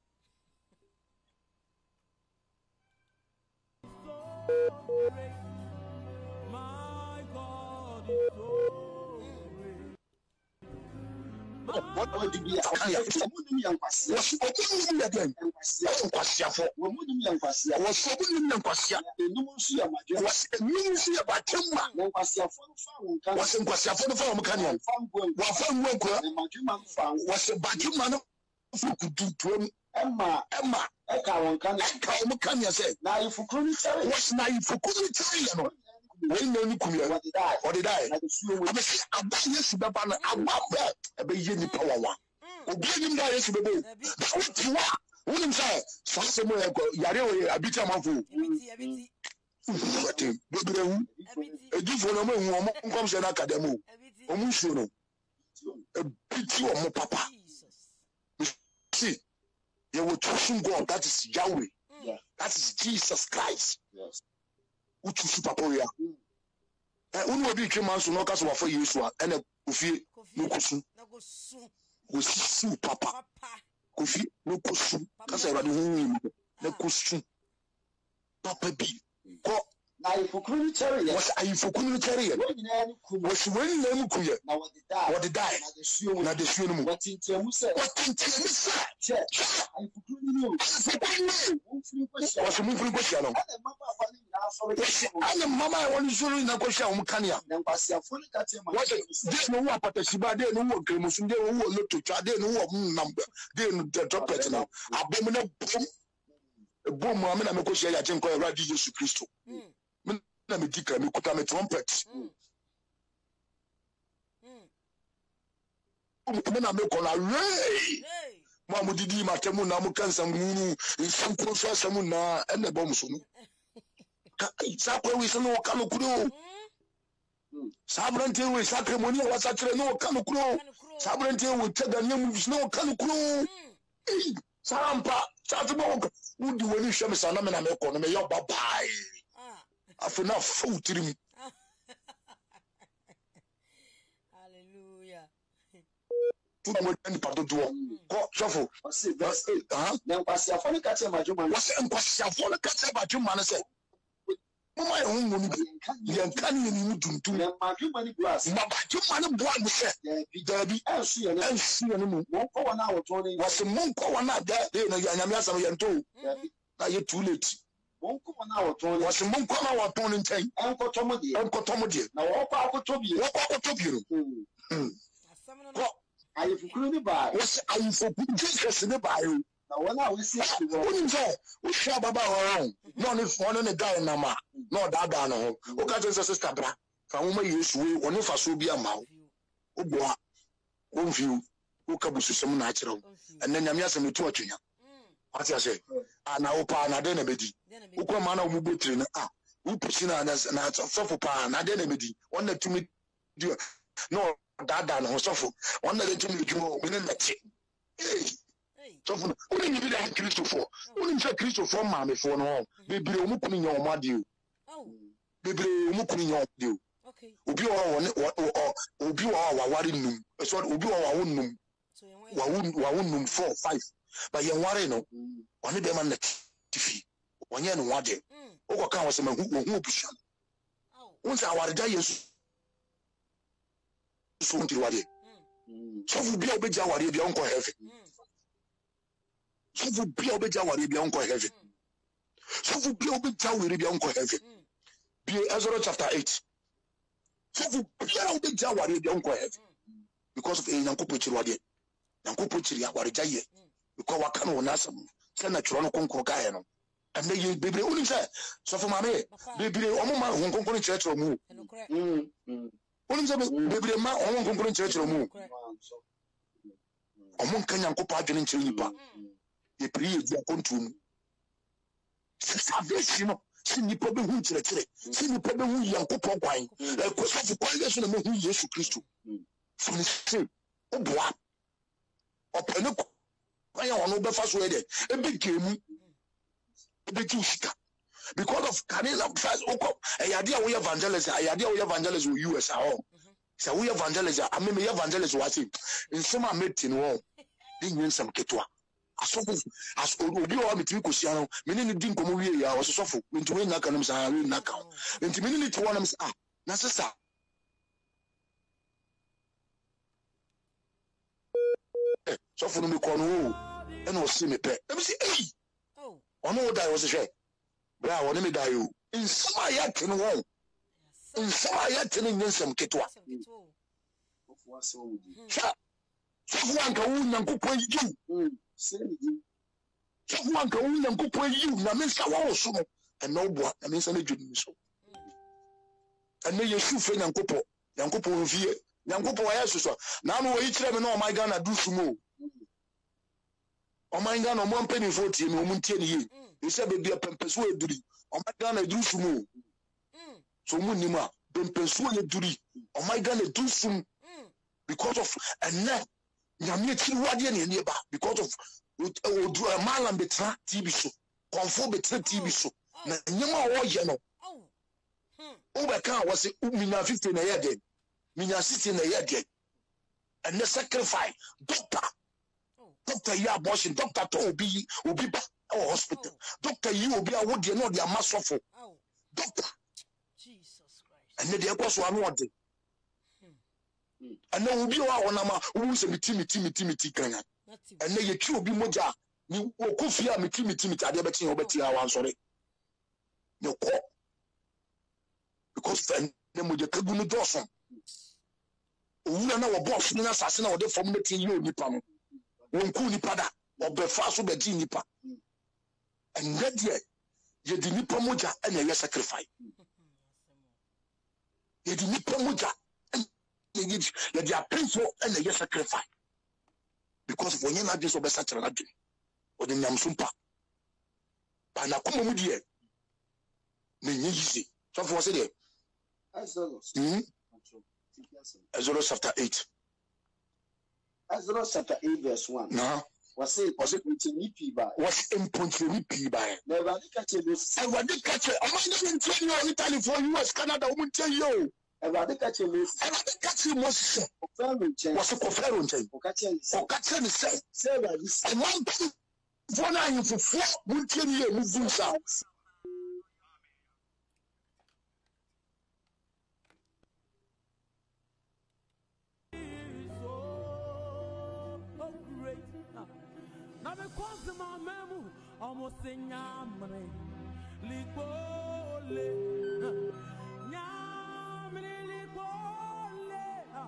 what would be a million passia? Was a million passia for one million passia? Was so million passia? The Nusia was a ministry about Timba, no passia for was in passia for the farm canyon. One farm worker, was a Bajuman who could do to him. Emma, Emma, Eka, Eka, Mukanya said, now if you couldn't tell it, what's now if you couldn't tell it? When no come here, or did I? I say, I'm not yes, but I'm not bad. A baby power one. Obey him, that is the baby. What you are? Wouldn't say, Sassamo, Yare, a bit of my food. What him? A different woman comes an academy. Omusuno. A bit of my papa. See, you will trust God. That is Yahweh. That is Jesus Christ. Uchu super power. eh unu obi twema nso no ka so wafo Yesu a ene Kofi no kusu na go su kusu papa papa Kofi no kusu ka say Awurade hu hu na kusu papa bi ko na ifukuru cherry was ifukuru cherry was when na mu kuye na what the die what the die na de suo no mu what tintiamu say what tintiamu say che ifukuru ni o was mu furu ko sia no ana mama I want to na ko sia o mu kania na nkwasi afo ni ka tema what this no wa patasiba de no wo kremusu de wo no to twa de no wo number de no droplet no abom na bom bom ma me na me ko sia ya chenko Awurade Yesu Kristo na me dika me kuta me trumpet me na me ko na re ma mo didi ma temu na mo kansa ngunu nsanko so asamu na ene bom so no ka sa ko wi so no ka no kuro sabrante we sacremony wa sacre no ka no kuro sabrante we tada nyam no ka no kuro sampa sa to bo udi woni hwe me sa na me na me ko no me yo bye bye afuna fuutiri hallelujah tu mo ni pato do ko sofo ah na nkwasi afo ni ka tema juma wase nkwasi afo ni ka tema juma na se mama ye hu ngoni bi ye kan ye ni tuntum na ma juma ni glass ma ba juma ni boa mo se dabi ensu ye na ensu ye ni mu won ko wana awoton ni wase mon ko wana da de na ya nyame asam ye nto na ye too late won ko wana awoton ni wase mon ko na awoton ni nchen enkoto mo de enkoto mo de na wo ko akoto bi wo ko akoto bi no asamno ayifukuru ni ba wase ayifukuru Jesus ni ba yo na wona we si woni nso wo hwa baba ho no ne fo no ne dai na ma no da da no ho o ka tse sister bra fa wo ma Yesu we woni fa so bi ama wo o boa wo mfiu wo ka bususem na akire wo enne nyame asem tu atwenya ati ase ana wo pa na de na bedi wo ko ma na wo mubotire na ah wo pusi na na sofo pa na de na bedi won na tumi no da da no sofo won na de tumi djumo me na che sofo woni ni bi da Christopher woni nse Christopher ma me fo no bebre o mu kunu nya o ma de o bebre o mu kunu nya o de o okay obi o o obi o wa wari num so obi o wa wonnum wa won wa wonnum four five but ye wari no oni be man na tifi onye no wade o ko kan wose ma hu hu obusha won sa wari da Yesu so nti wade so fu bia obeja wari bia onko heaven so fu bia obeja wari bia onko heaven so fu bia obeja wari bia onko heaven bi Ezra chapter eight so fu bia obeja wari bia onko heaven because of e nyanko pochiri wade nyanko pochiri wari jaye because waka no na asem se na tworo no konkoro kae no ande ye bebre oni se so fu mame bebre omo ma hon konkoro kyerɛkyerɛ mu mm oni se bebre ma omo konkoro kyerɛkyerɛ mu omo nka nyanko pa adwene nkyerɛ nipa ye pri ye di akontum salvation no si nipa be hu kyerɛkyerɛ si nipa be hu yanko pɔ kwan e ko so fu kwan Yesu na me hu Yesu Kristo so ni se o boa o pe ne aya ono be fa so e de e be gemu e be tushika because of canela first oko e yade a wo evangelist e yade a wo evangelist wo U S a ho say wo evangelist a me me evangelist wa say nsema meti no ho din nsem ketwa asofo as obi o metimi kosia no me ne din komo wie ya wo sofo mentumi na kanum sa we na kan mentumi ne ti wona me ah na sesa sofo no me ko no e na o si me pe e bi si eh oh ono da wo se hwe bra wo ne me da yo nsama ya tene wo nsama ya tene nyensem ketwa sofo ase wo di sofo anka wo nyankopon yi sofo anka wo nyankopon yi na me sa wo so no e no boa na me sa na dwudi so ene Yesu fe nyankopon nyankopon fie nyankopon ya so na no wo yi kire me na o my Ghana du sumo o my Ghana mo mpeni forty me o muntie ne yi e se be bia pempeso eduri o my Ghana du sumo so mu nima pempeso eduri o my Ghana du sum because of ene nyame ti wade ne ne ba because of odu malam betra T V so konfo betra T V so na nyama wo ye no Uber car was it Mina fifteen a year dead. Mina sixteen a year dead. And the sacrifice, doctor. Doctor, you abortion, doctor to Obi, Obi, or hospital. Doctor, you will be a wood, you know, they are masterful. Doctor. Jesus Christ. And then there was one more day. And then we'll be on a who's a Timmy, Timmy, Timmy, Timmy, and then you two be moja. You will go fear me, Timmy, Timmy, I never seen over here. I'm sorry. No call because then with the Kabunu Dawson. We are now a boss, in assassin or the formating you, Nippon. Won't cool Nipada or Befaso Bedi Nipa. And that year, you did Nipa Moja and a sacrifice. You did Nipa Moja. They are painful and they sacrifice because when you're not just over such a lot or the Namsumpa. Panakumu, dear, easy. So for say, Exodus chapter eight. Exodus chapter eight, verse one. No, was it was it with me piba? Was impunity piba? Never catch it. I want to catch it. I'm not tell you Italy for U S, Canada, I won't tell you. I want to catch it. I want to catch it. Was a confederate chain. For catching, for catching the same. Say that this I want to for now for four, won't tell you, move out. Now because my memu almost saying yamre likole nyamre likole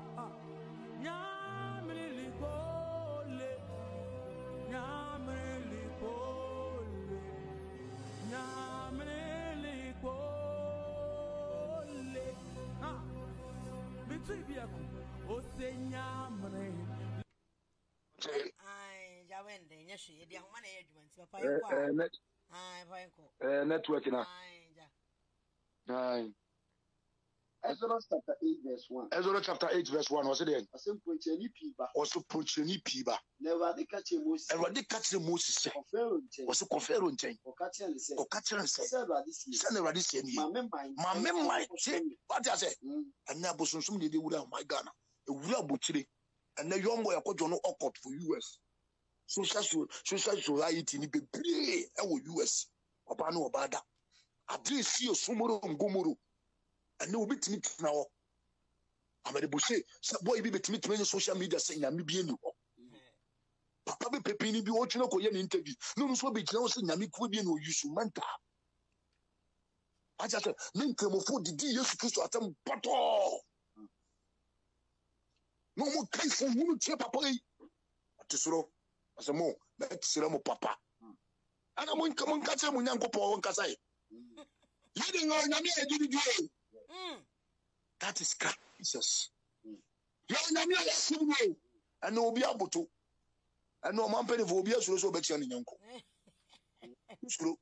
nyamre likole nyamre likole nyamre likole ah bitu biako o say nyamre network now. Nine. Exodus chapter eight, verse one. Exodus chapter eight, verse one. Was it then? Also, Puncheni Piba. Also, Puncheni Piba. Never they catch Moses. And what they catch the Moses was a confederate chain. Or catching and say, or catching and say, Send this year. Send this year. My memory, my what I say. And now, some they would have my Ghana. A real butchery. And the young boy, I got no awkward for U S. Social society ni bebree ewo U S oba no oba da address you sumoro ngomoro and obi timi tena ho amade bo say boy bi betimi timi social media say nyame bi eni ho papa be pepini bi o twena koye ni interview no no so be gina o say nyame ko bi eni o yusu manta aja say me nkramofo didi Yesu Kristo atam pato no mo kai fo hunu tie papa yi atisoro as a mo, let's see papa. And I'm going to catch him when young couple won't say. Leading on Yami, that is Jesus. Yami, and no be able to. And no man penny for be a so better than uncle. True.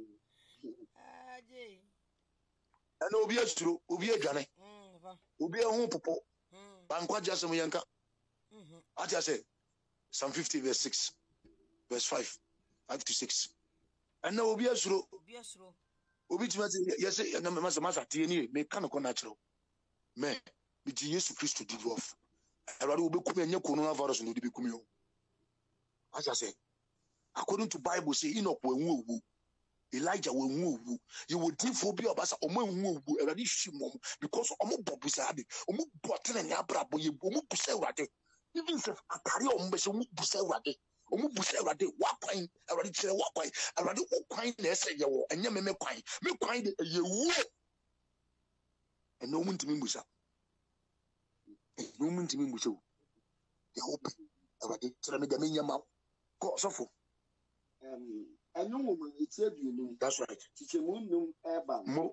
And no be a true, be a granny. Will be a home popo. Banqua just a yanka. I just say. Psalm fifty, verse six, verse five, five to six. And now we'll be a slow. We'll be to yes, and I'm a master T N A, mechanical natural. Me, with Jesus Christ to do off. I will be coming your coronavirus and will be coming. As I say, according to Bible, say Enoch will move. Elijah will move. You will think for be of us or move already shimom because Omo Bobusabi, Omo Botan and Yabra, Omo Busawate. Even if I carry on, but you say what they, or move what they walk quine, I already say walk quine, I already walk quine, they say you and you may make quine, make quine, you will. And no one to me, Musa. No one to me, Musa. The hope, I already tell me the minion mouth. Go so for. Um, I know woman, it's a you. That's right. Teacher Moon, no airban. Mo.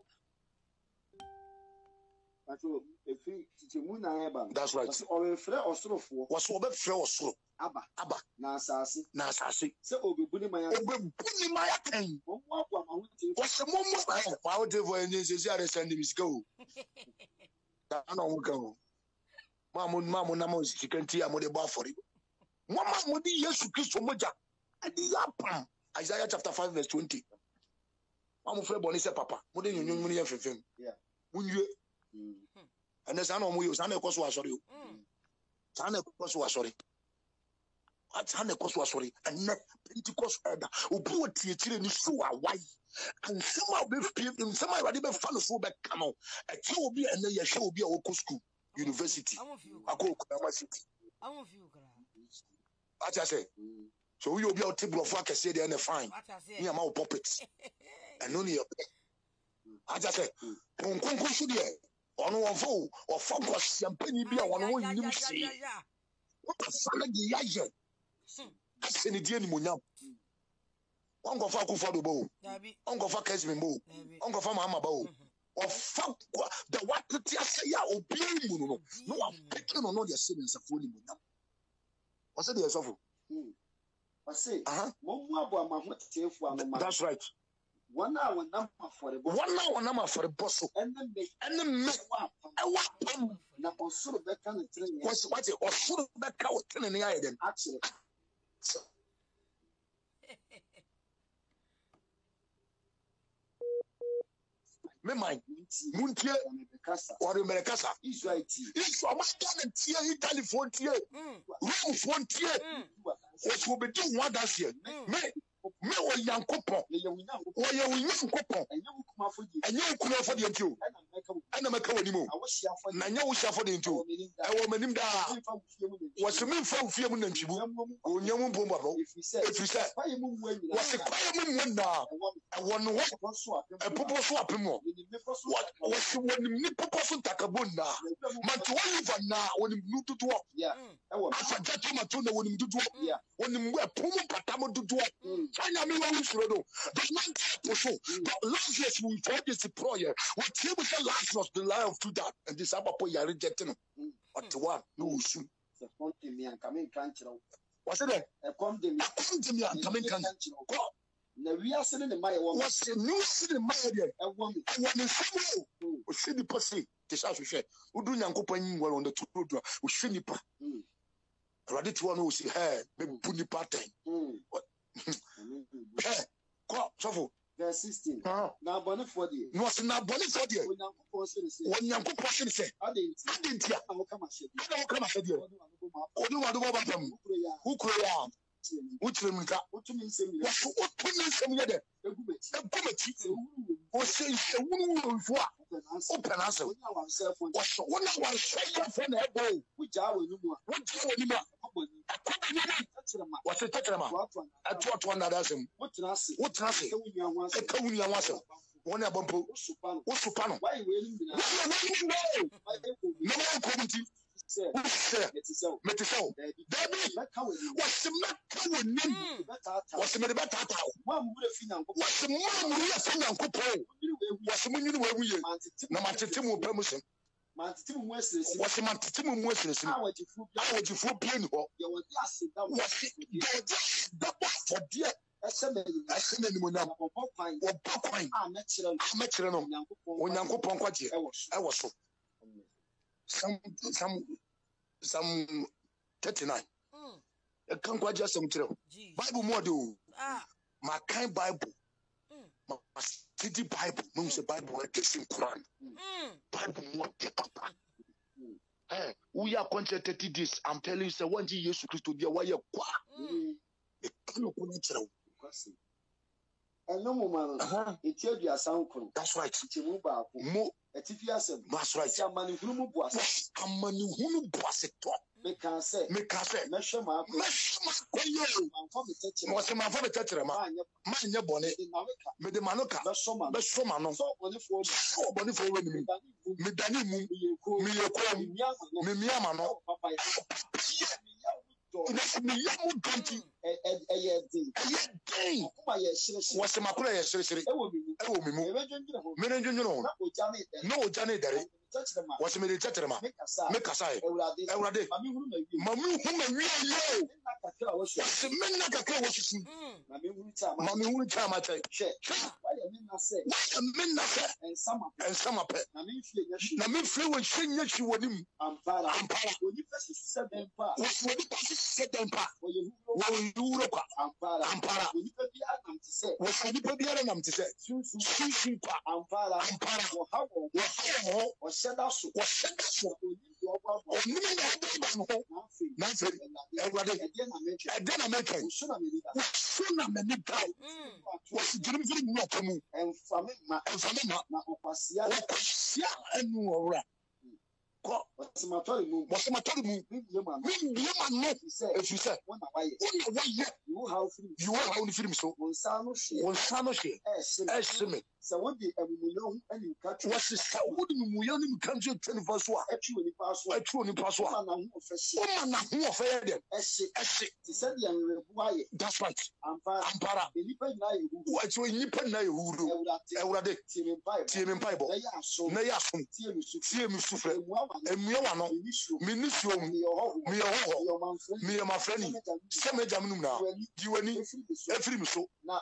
That's right. Or a friend or sort of was over friend or so. Abba, Abba, Nasasi, Nasasi. So, Obi Bunny my my thing. What's the moment? Why would you when you send him go? I don't go. Mamun, Mamun, Namos, you can tell me the bar for you. Mama would be yes to kiss for Moja. And the Isaiah chapter five, verse twenty. I'm afraid Bonnie said, Papa, what do you mean for him? Yeah. unye and there's an omu sana ekwo so asori sana ekwo so asori sana ekwo so asori and Pentecost elder obu otie kire ni so awai and somehow be somehow already be follow so be come on e ti obi ene ye hwe obi a wo school university akọ Okunama city am feel kra what I say so you obi a table for akese dey na fine me am puppets and only what I say konkonko so dey ono won fo o fo kwasiampani bi a wono wo yinim si what the fuck dey yaje aseni die ni monyam ongo fa ku fado bo ongo fa kesme bo ongo fa mama bo o fa the what ti ase ya obi mu no no wa peke no no dey say nsa fo ni monyam o say dey sofo I say uh-huh mo abo amafo tefu amama that's right one hour na afore bo one hour na afore bo so enne me enne me e wa pam na osoro beka na tren ya what what osoro beka o tren ne ya den actually me mind muntie or Americasa Israel ti Israel amaka na tie Italy phone tie Rome phone tie what will be do one that year me me o Yankopon o ye Yankopon enye ukuma for the ntio ana maka wani mo na nya wo hia for the ntio e wo manim da wo se me fa ufie mu na ntwibu o nya mu bomba bo efise wo se kwaye mu mu na e wo no e popo so apemo wo se woni ni popo so takabo na manti wo liva na woni nututu yeah e wo afa jatu mato na woni nututu woni mu e pomo patamo tutu China me wa usuro do but man push but last year we for this prayer we table say last was the lie of Judah and this abapo ya rejecting but one no usu se fonte mi an kamen kanchiro what's it there e kom de mi come to me and kamen kanchiro na wiase ne mai wo what's the new city mai there e wo mi e wo ni samu o hwe ni pose te sha hwe udu nyankopon yin wala on the two do o hwe ni pa ready to one who say hey me bu ni pattern Go, so verse sixteen. Uh-huh. Na bone for the. No, so na bone for the. Onyankopon say say. Onyankopon say say. Adenti. Adenti ya. Na wo kama she. Na wo kama she dia. Odu wa do ba pam. Ukuro ya. Uchire mika. Otumi nsem ya. Wo otumi nsem ya de. Egumeti. Egumeti. O se se wunu wunu fo a. Open answer. Wo so wona wa share for na ebo. Wuja we nu mu a. Wuja we nu mu a. What's the tetrama? At what one that asem? What trans? What trans? A kawuni ya wasem. One abampo. Usupano. Why we no one committee. Metisao. Dabi. What's the matter? What's the matter? What's the matter? What's the matter? No matter Timu permission. Mantitimu mwesirisi. What's the mantitimu mwesirisi? Awa jifu. Awa jifu bien ho. Ya wadi asida. What's the double for dear? Eseme ni. Eseme ni monyam. Obo kwan. Obo kwan. Ah mechire no. Ah mechire no. Onyankopon kwaje. E wo so. Some some some thirty-nine. Mm. E kan kwaje asem kire. Bible mo de o. Ah. My kind Bible. Mm. My study Bible. No say Bible e kesin Quran. Mm. Bible mo de papa. Eh, we are contract thirty days. I'm telling you say one day Jesus Christ be why you kwa. Mm. E kan ko na kire o. Eno mo man. Eti adua sankro. That's right. Eti mu ba ko. Mo etifi asem. That's right. Eti amani hunu mu boase. Amani hunu boase to. Me kan say. Me kan say. Me hwe ma ko. Me hwe ma ko ye. Manfo me tetere. Mo se manfo me tetere ma. Ma nye bone. Me de manoka. Be so ma. Be so ma no. So bone fo. So bone fo we ni. Me dani mu. Me ye ko. Me mi ama no. Papa ya. Me ya mu donti. Eh eh eh din. Eh din. Kuma ye hire hire. Wo se makura ye hire hire. E wo mi mu. E wo mi mu. Me ne dwonwo no. Na o jane dere. No o jane dere. Wo se me de tetere ma. Me kasa e. Ewurade. Ewurade. Mami hunu na wi. Mami hunu na wi yo. Na kakra wo hwe. Se me na kakra wo hwe. Mami hunu cha ma. Mami hunu cha ma chai. Hwe. Wa ye wayɛ me na sɛ ɛnsa ma pɛ na memfiri wɔ nhyɛ nyɛ hwi wɔ ne mu ampara wɔsi onipa sesɛ dɛn pa wɔwuro kwa ampara wɔsi onipa biara nam te sɛ sunsun kwa ampara wɔha wɔn ho wɔhyɛ da so ɔnum na ɛbɛba no ho na afei ɛwurade ɛdɛ na mɛtwɛn woso na m'ani baw wɔsi gyina mfiri mu ɔpɛ mu ɛmfa me ma na ɔkwasia ɛnu ɔwura kɔ wɔsimatɔre mu membie ma no ɛfiri sɛ wona wayɛ yiwo haw ne firi mi so wo nsa no hwee ɛhye me sɛ wode amumuyɛ ne nka wɔse sɛ wode mumuyɛ ne nka nso atwa nipa so a atwi onipa so a woma n'ahoɔfɛ yɛ dɛm ɛhye te sɛ deɛ nwerɛbu ayɛ that's right ampara nnipa nyinaa yɛ huhu ɛti nnipa nyinaa yɛ huhu ɛwurade tie me mpaebɔ na yɛ asom tie me sufrɛ emua wano me nisuo mu me yɛ hɔhɔ me yɛ mafrɛni sɛ m'agya m nom naa di w'ani ɛfiri me so na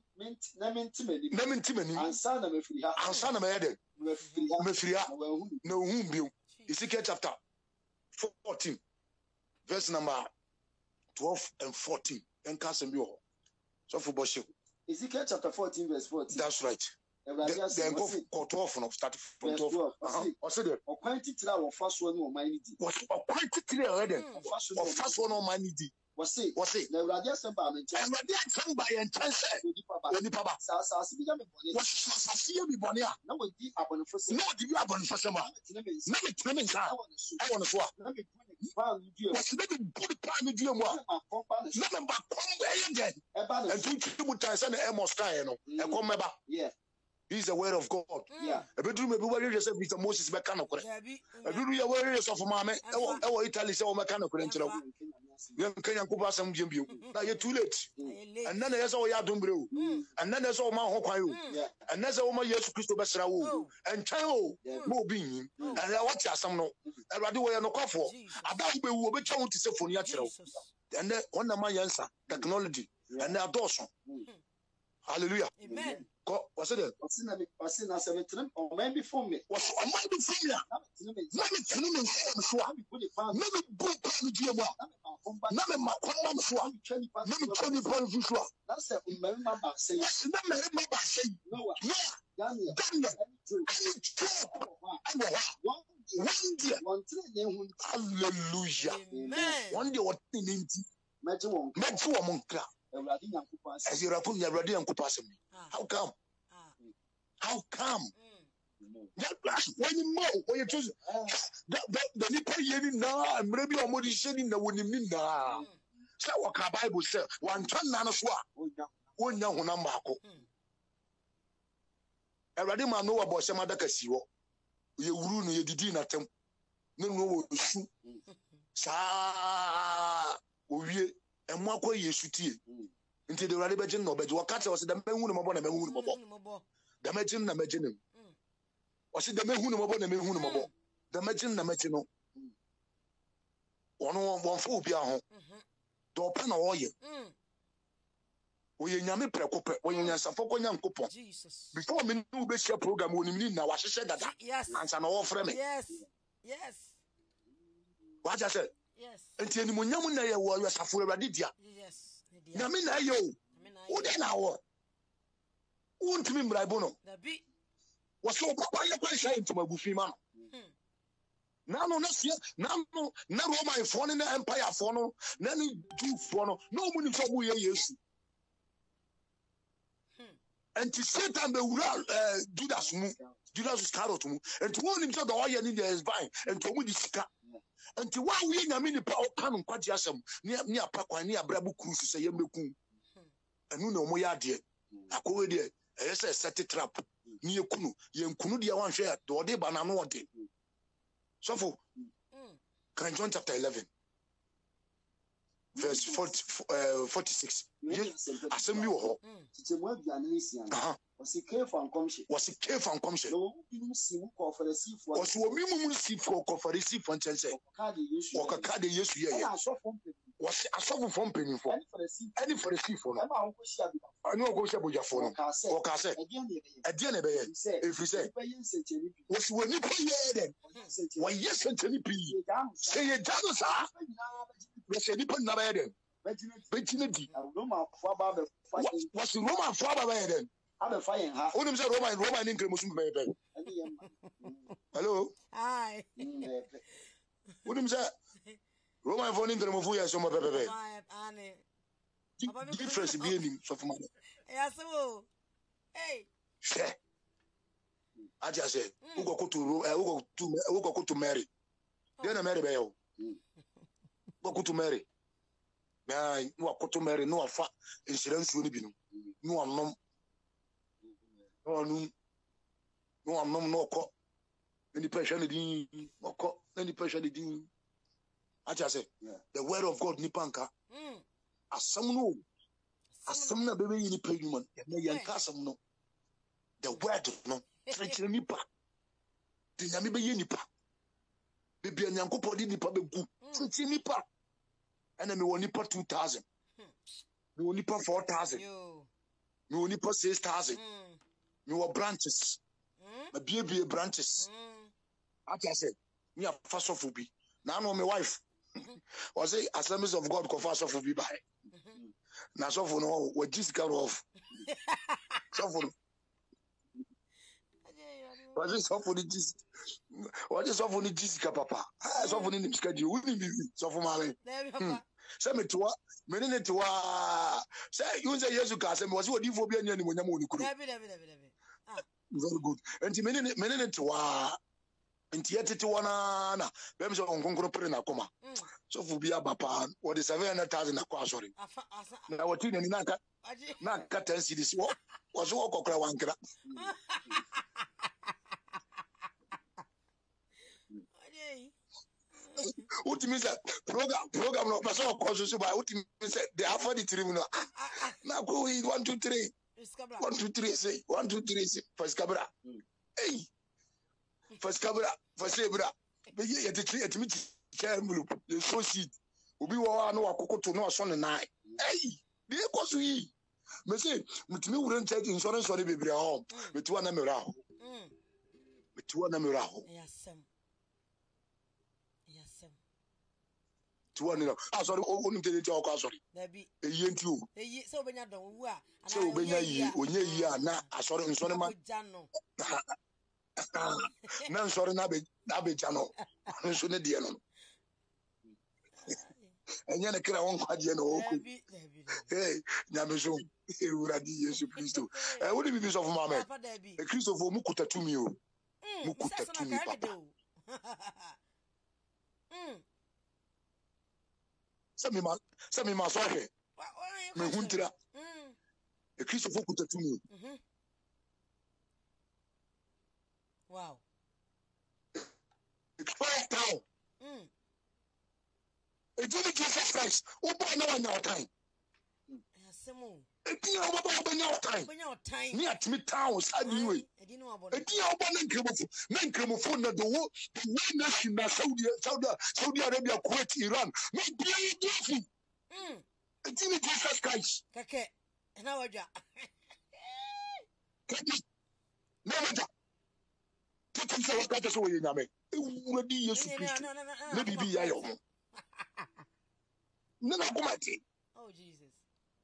menti m'anim ansa na mefiri ha ansa na mɛyɛ dɛ mefiri ha na ohun bio Ezekiel chapter fourteen verse number twelve and fourteen ɛnka asɛm bi wɔ hɔ sɔfo bɔ hyew Ezekiel chapter fourteen verse fourteen that's right then go for twelve no start from twelve ɔsɛ dɛ ɔkwan titiri a wɔfa soɔ ne ɔman ne di ɔkwan titiri a ɔyɛ dɛ ɔfa soɔ ne ɔman ne di wɔse wɔse na awurade asɛm ba me nkyɛn awurade asɛm ba yɛn nkyɛn sɛ onipa ba saa asase bi yɛ me bɔne wɔse asase yɛ me bɔne a na wɔdi abɔnefo sɛm na wɔdi bi abɔnefo sɛm a na metena me nsa ɛwɔ ne so a na mebu ne paa no dua wɔse na mebu ne paa no dua mu a na memba kɔm ɛyɛ dɛn ɛnto ntwi mu tan sɛ ne Amos kaeɛ no ɛkɔm mɛba He is the word of God. Yeah. A bedroom maybe where you say Mister Moses Becano. A bedroom you were of Mamma, or Italy, so Mecano. Young Kenyan Kuba some Jimbu. Now you're too late. And then there's all Yadumbro. And then there's all my Hokayu. And there's all my years to Christo Besrao. And Chao, more being. And I watch some no. I rather wear no coffee. About we will be told to say for Yatro. And then one of my answer, technology. And their Dawson. Hallelujah. Amen. What's it? What's in the person as a veteran or maybe for me? What's a man before me? Let me tell you, let me book the G M. Let me my one swap. Let me tell you, one swap. That's a member say, never remember say, no, Daniel, one day, one day, hallelujah. One day, what in Metro, Metro Moncla. As you're a put your ready and capacity. How come? How come? When you know, when you choose the Nipa Yeni now, and maybe your modi shedding the winning now. So, what can Bible say? One ton nanoswa, one young number. A radima know about some other casio. You ruin your didina tem. No, no, shoot. Sa, we. And what way you shoot you into the religion no, but what cat was the man who mobile and who mobile. The magician, the magician. Was it the man who mobile and who mobile? The magician, the magician. One one fool be a home. To open a warrior. We yami precope when you suffer on young coupon. Before me, no best program when you need now. I said that. Yes, and an all friend. Yes, yes. What I said. Yes. Until the Munamuna was a full radidia. Yes. Namina yo. What an hour. Won't mean Brabono. Was so quite saying to my buffy man. Now, no, not yet. Now, no, now, my phone in the empire for no, nanny do for no, no money for we are yes. And to sit and the Judas move, Judas was carrot move, and to warn himself the oil in there is buying, and to win the scar. And to why we in a minute power come quite jasum near near Paqua near Brabu Cruz to say Yembekum. And you know, Moya dear, I go there, as a set trap near Kunu, Yen Kunudia one share, do de banana day. So for can John chapter eleven, verse forty, uh, forty-six. Assembly. Uh-huh. Was it care from commission? Was it care from commission? Was what we see for conference from Chelsea? Or Kakadi, yes, yeah. was asɔfo from penny for any for the sea for no I know go share boja for no or ka say e die na be ye if you say was when you pay then why yes and any p say ye jano sa we say ni pon na be then betina di was Roman for ba be then Abefayen ha. Unim say Roman Roman in kremusu be be hello Hi. Unim say Roman for in kremufu ya so mo be be Ane. difference be any so for man Yes, oh. Hey. she I just say who go to who go to who go to Mary then na Mary be yo go to Mary na no go to Mary no afa insurance we ni bi no no anom no no no anom no ko any pressure ni din no ko any pressure ni din I just say the word of God ni panka Mm. asam no asam na bebe ni pay human na yanka asam no the word no trenche nipa de nyame be ye nipa bebe nyankopɔ di nipa be gu trenche nipa ana me woni pa two thousand me woni pa four thousand Yo. me woni pa six thousand Mm. me wo branches Mm. na bie bie branches Mm. ati ase me afa sofo bi na no me wife was say Assemblies of God kofa sofo bi bai na sofo no wo jisika off sofo was say sofo ni jis was say sofo ni jisika papa ah sofo ni nimsika di woni bi sofo male There we papa. say me toa me ne toa say you say Jesus ka say me was odi fo bi anya ni monyam oni kuro There be there be there be there be. Ah. very good enti me ne me ne toa enti yetete wana na bem so onkonkoro pere na koma Mm. so fu bia bapa what is seven hundred thousand na kwa sorry Afa asa. na wati na ni naka Aji. na ka ten cedis wo wo so kokora wankra Aji. ultimi say program program no person ko so so ba ultimi say they afford the three no na go we one two three Iskabla. one two three say one two three say first kabra hey first kabra first ebra be ye yetete yetimi cha envelope the so sheet obi wo na wakokoto na so ne nine hey de ko so yi me say mutimi wure nche insurance sorry bebre ho metuwa na mera ho Mm. metuwa na mera ho Yasem. Yasem. tuwa ni na ah sorry onu tele je okwa sorry There be. eyi enti o Eyi se obenya don wu a. se obenya yi onye yi a na asori nsori ma Jano. na nsori na be na be jano nso ne de no enya ne kira won kwaje na oku There be there be. hey nyame so ewuradi Yesu Kristo eh wodi bibi so for mama Papa there be. e Kristo fo mu kutatumi o Mm. mu kutatumi papa Mm. se mi ma se mi ma so hwe me huntira Mm. e Kristo fo kutatumi Mhm. Wow. e Christ town Mm. e jini Jesus Christ o ba na wanya time Yasem o. e bi o ba ba wanya time Obenya otan. ni atimi town sa ni we Edi no abo. e bi o ba na nkremofo na nkremofo na do wo na nation na Saudi Saudi Saudi Arabia Kuwait Iran na bi e difu Mm. e jini Jesus Christ Kake. Na waja. na mata tutu se wakata so ye nyame e wuradi Yesu Kristo No no no. na bibi ya yo na na komati Oh Jesus.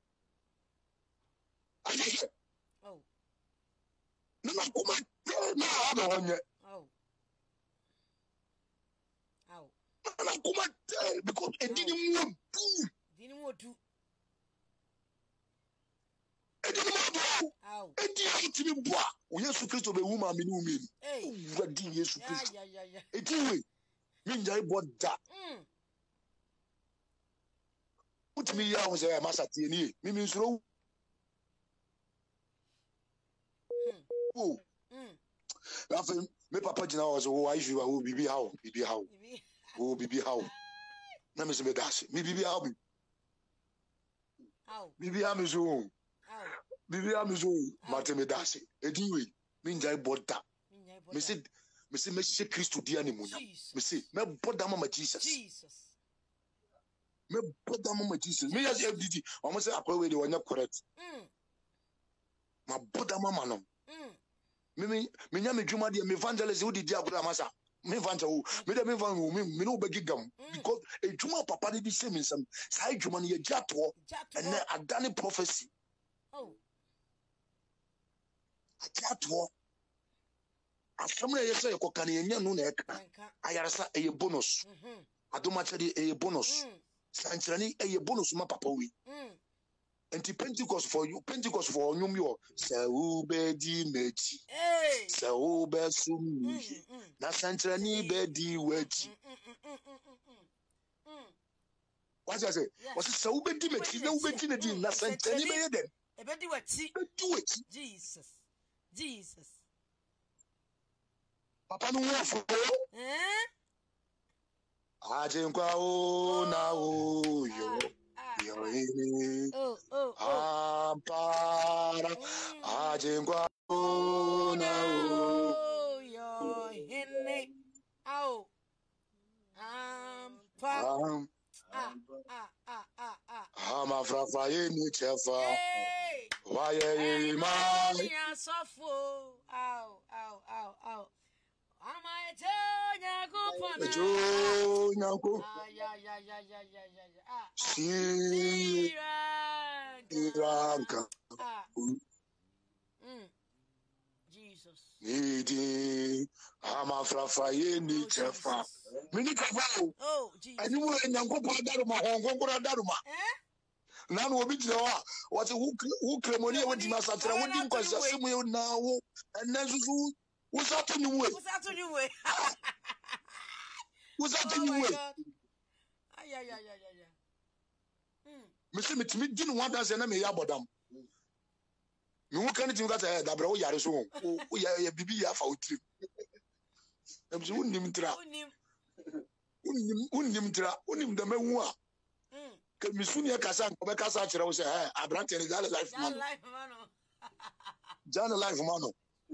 ayeye Oh. na na komati na aba honye Oh. Ow. na komati because e dini mu du Dini mo tu. e dini mu du Ow. e di atimi boa o Yesu Kristo be wu ma me ni wu me Hey. wuradi Yesu Yeah Kristo yeah yeah yeah. e di we mi nya e boda Mm. utimi ya wo se masa tie ni mi mi nsuro o Mm. afa me papa jina wo so wo ayi wa wo bibi hawo bibi hawo Bibi. wo bibi hawo na me se me dash mi bibi hawo Ow. bibi ha me so Ow. bibi ha me so mate me dash e di we mi nya e boda Minya ibo. me se me se me se Kristo dia ni munya Jesus. me se me boda mama Jesus Jesus. me put them on my Jesus. Me as F D T. Almost say akwa we dey wanya correct. Mm. Ma boda mama no. Mm. Me me me nya me dwuma de me evangelist who did akura masa. Me evangel me de me evangel me me no begi gam because e dwuma papa de di say me some. Sai dwuma no ye jato and adane prophecy. Oh. Jato. Asomna ye say ko kan ye nya no na e ka. Ayarasa e bonus. Mhm. Adoma chede e bonus. Sanchirani e bonus ma papa wi. Mm. Enti Pentecost for you, Pentecost for nyum yo. Se ube di mechi. Hey. Se ube sumi. Na sanchirani be di wechi. What I say? What's se ube di mechi? Na ube di mechi. Na sanchirani be ye den. E be di wechi. Be di wechi. Jesus. Jesus. Papa no wafo. Eh? Ajenkwa o na o yo. Yo ini. Oh, oh, oh. Ampara. Ajenkwa o na o. Oh, yo ini. Au. Ampa. Ah, ah, ah, ah, ah. Ama frafa yeni chefa. Hey. Waye ima. Ya sofo. Au, au, au, au. Ama etonya kupona. Ejo nyanko. Ah, ya, ya, ya, ya, ya, ya, ya. Ah, ah. Si. Iranka. Ah. Mm. Jesus. Nidi. Ama frafa yeni chefa. Mini kafa. Oh, Jesus. Ani mo nyanko pa daruma hongo kura daruma. Eh? Nanu obi tire wa what who who kremoni e wodi masatra wodi nkwasa semu e na wo enansusu wo satu ni we Wo satu ni we. wo satu ni we Ay ay ay ay ay. Hmm. me se metimi di no wada se na me ya bodam me wo kan timi ka say da bra wo yare so wo ya bibi ya fa otire em so unim tra Unim. unim unim tra unim da mewu a Hmm. ke misuni e kasa ko be kasa kire wo say eh abrante ni dale life man Life man. John life man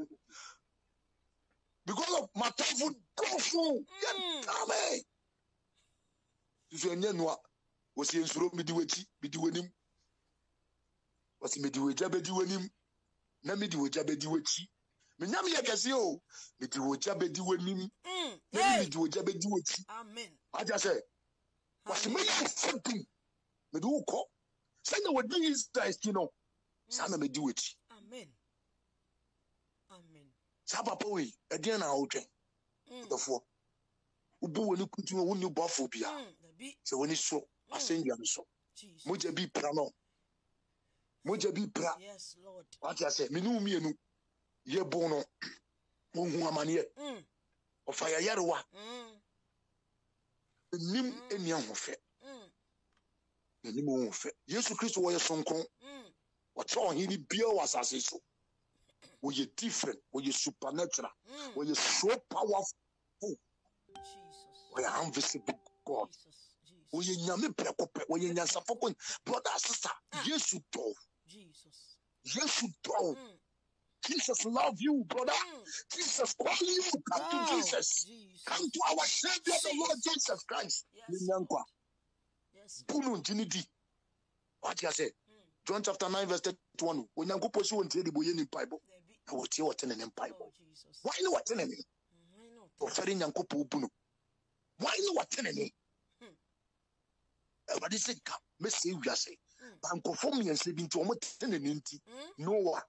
because of my tough gofu get come so enye no wo se nsuro medi wati medi wanim wo se medi waja bedi wanim na medi waja bedi wati me nyam ye kese o medi waja bedi wanim Mm. na medi waja bedi wati Amen. aja say wo se me ya something medi wo ko say na wodi is Christ you know sa na medi wati Amen. Amen. sa papa we e dia na awotwen tofo ubu woni kutu woni bofo bia Mm. Dabi. se woni so asengua so Jesus. moja bi pra no moja bi pra Yes, Lord. what I say me no mienu ye bon no ohun amane Mm. ofa ya yarewa Mm. nim eni ahofe Mm. nim ahofe Yesu Kristo wo ye sonkon Mm. wo tro hini bia wasase so wo ye different wo ye supernatural Mm. wo ye so powerful Jesus. wo ye invisible God Jesus. wo Jesus. ye nyame prekope wo ye nyansafo ko brother sister Yesu to Jesus. Yesu to Mm. Jesus love you brother Mm. Jesus call you come to Wow. Jesus Jesus. come to our Savior the Lord Jesus Christ Yes. nyankwa Yes. bunu ntinidi what I say Mm. John chapter nine verse thirty-one onyankopɔ si wontie de boye ni Bible Dabi. na wotie wote ne Bible Oh, Jesus. why no wote ne ne Mm, I know. ofere nyankopɔ bunu why no wote ne ne Hmm. everybody say ka me say wiase Hmm. bankofo miense bi nti omo te ne ne nti Mm. Noah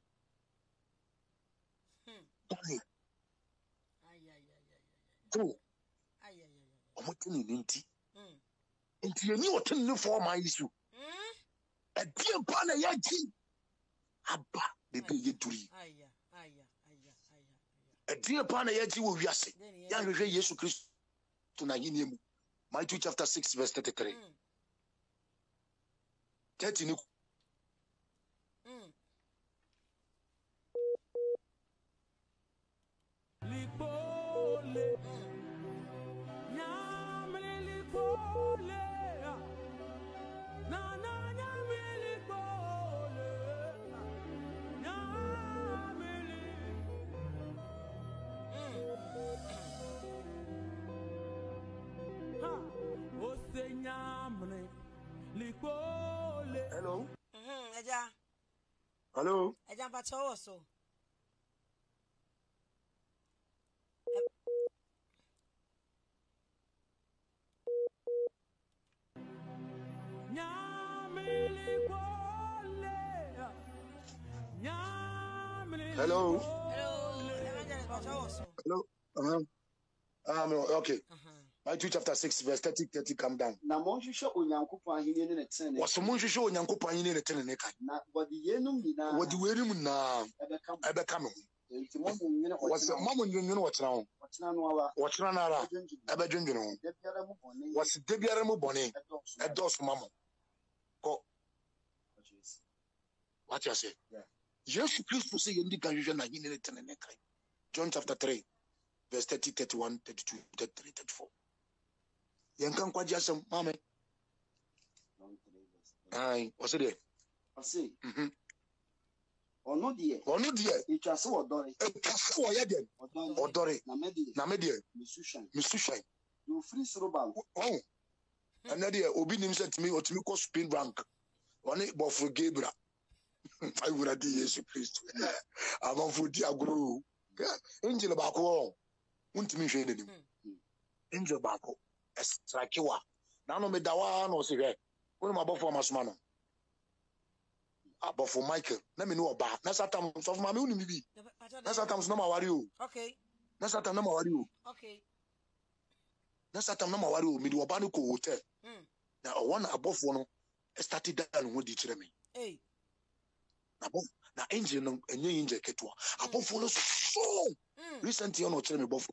Hmm. Daniel Ay ay ay ay ay. Job Ay ay ay ay. omo te ne ne nti Mm. nti eni wote ne for my issue Mm. edie pa na ya ji aba bebe ye duri Ay ya. Ay ya. Ay ya. Ay ya. Ay ya. edie pa na ya ji wo wiase Then ya hwehwe Yesu Kristo na yini mu Matthew chapter six verse thirty-three Mm. thirty ni Mm. Lipole, nyamre lipole, na na nyamre lipole, nyamre. Ha, ose nyamre. Eja. Hello. Eja pacho so. Hello. Hello. Evangelist pacho so. Hello. Uh-huh. Um, okay. Uh-huh. Matthew chapter six, verse thirty, thirty, come down. Na monhwehwɛ onyankopɔn ahenni ne ne tene. What's monhwehwɛ onyankopɔn ahenni ne tene ne kan? Na wɔde yenum nyinaa. Wɔde wenum na ɛbɛka me ho. Enti mo mo nwene What's mo mo nwene wɔtena ho. Wɔtena no awa. Wɔtena na ara. Ɛbɛdwendwene ho. Da biara mu bɔne. What's de biara mu bɔne? Ɛdɔɔso ma mo. Kɔ. What you say? Yeah. Jesus Christ sɛ yɛndi kan hwehwɛ na ahenni ne tene ne kan. John chapter three, verse thirty, thirty-one, thirty-two, thirty-three, thirty-four. Yankan kwaji asem mame. Ai, what's it? Ase. Mhm. Ono die. Ono die. Etwase wodore. Etwase wo ye den. Odore. Na me die. Na me die. Misushan. Misushan. You free soroba. Oh. Ana die obi nim se timi otimi ko spin bank. Oni bofo Gabriel. I would have Jesus Christ. I'm on food agro. Angel ba ko. Untimi hwe denim. Angel ba ko. Estrakiwa. Na no me dawa no se hwe. Woni mabofo amasoma no. Abofo Michael. Na me no oba. Na Satan so ma me uni bibi. Na Satan so na ma wari o. Okay. Na Satan na ma wari o. Okay. Na Satan na ma wari o. Me di oba no ko hotel. Mm. Na o na abofo no started down ho di kire me. Hey. Na bof na angel no enye angel ketwa. Abofo no so. Recently on o kire me bofo.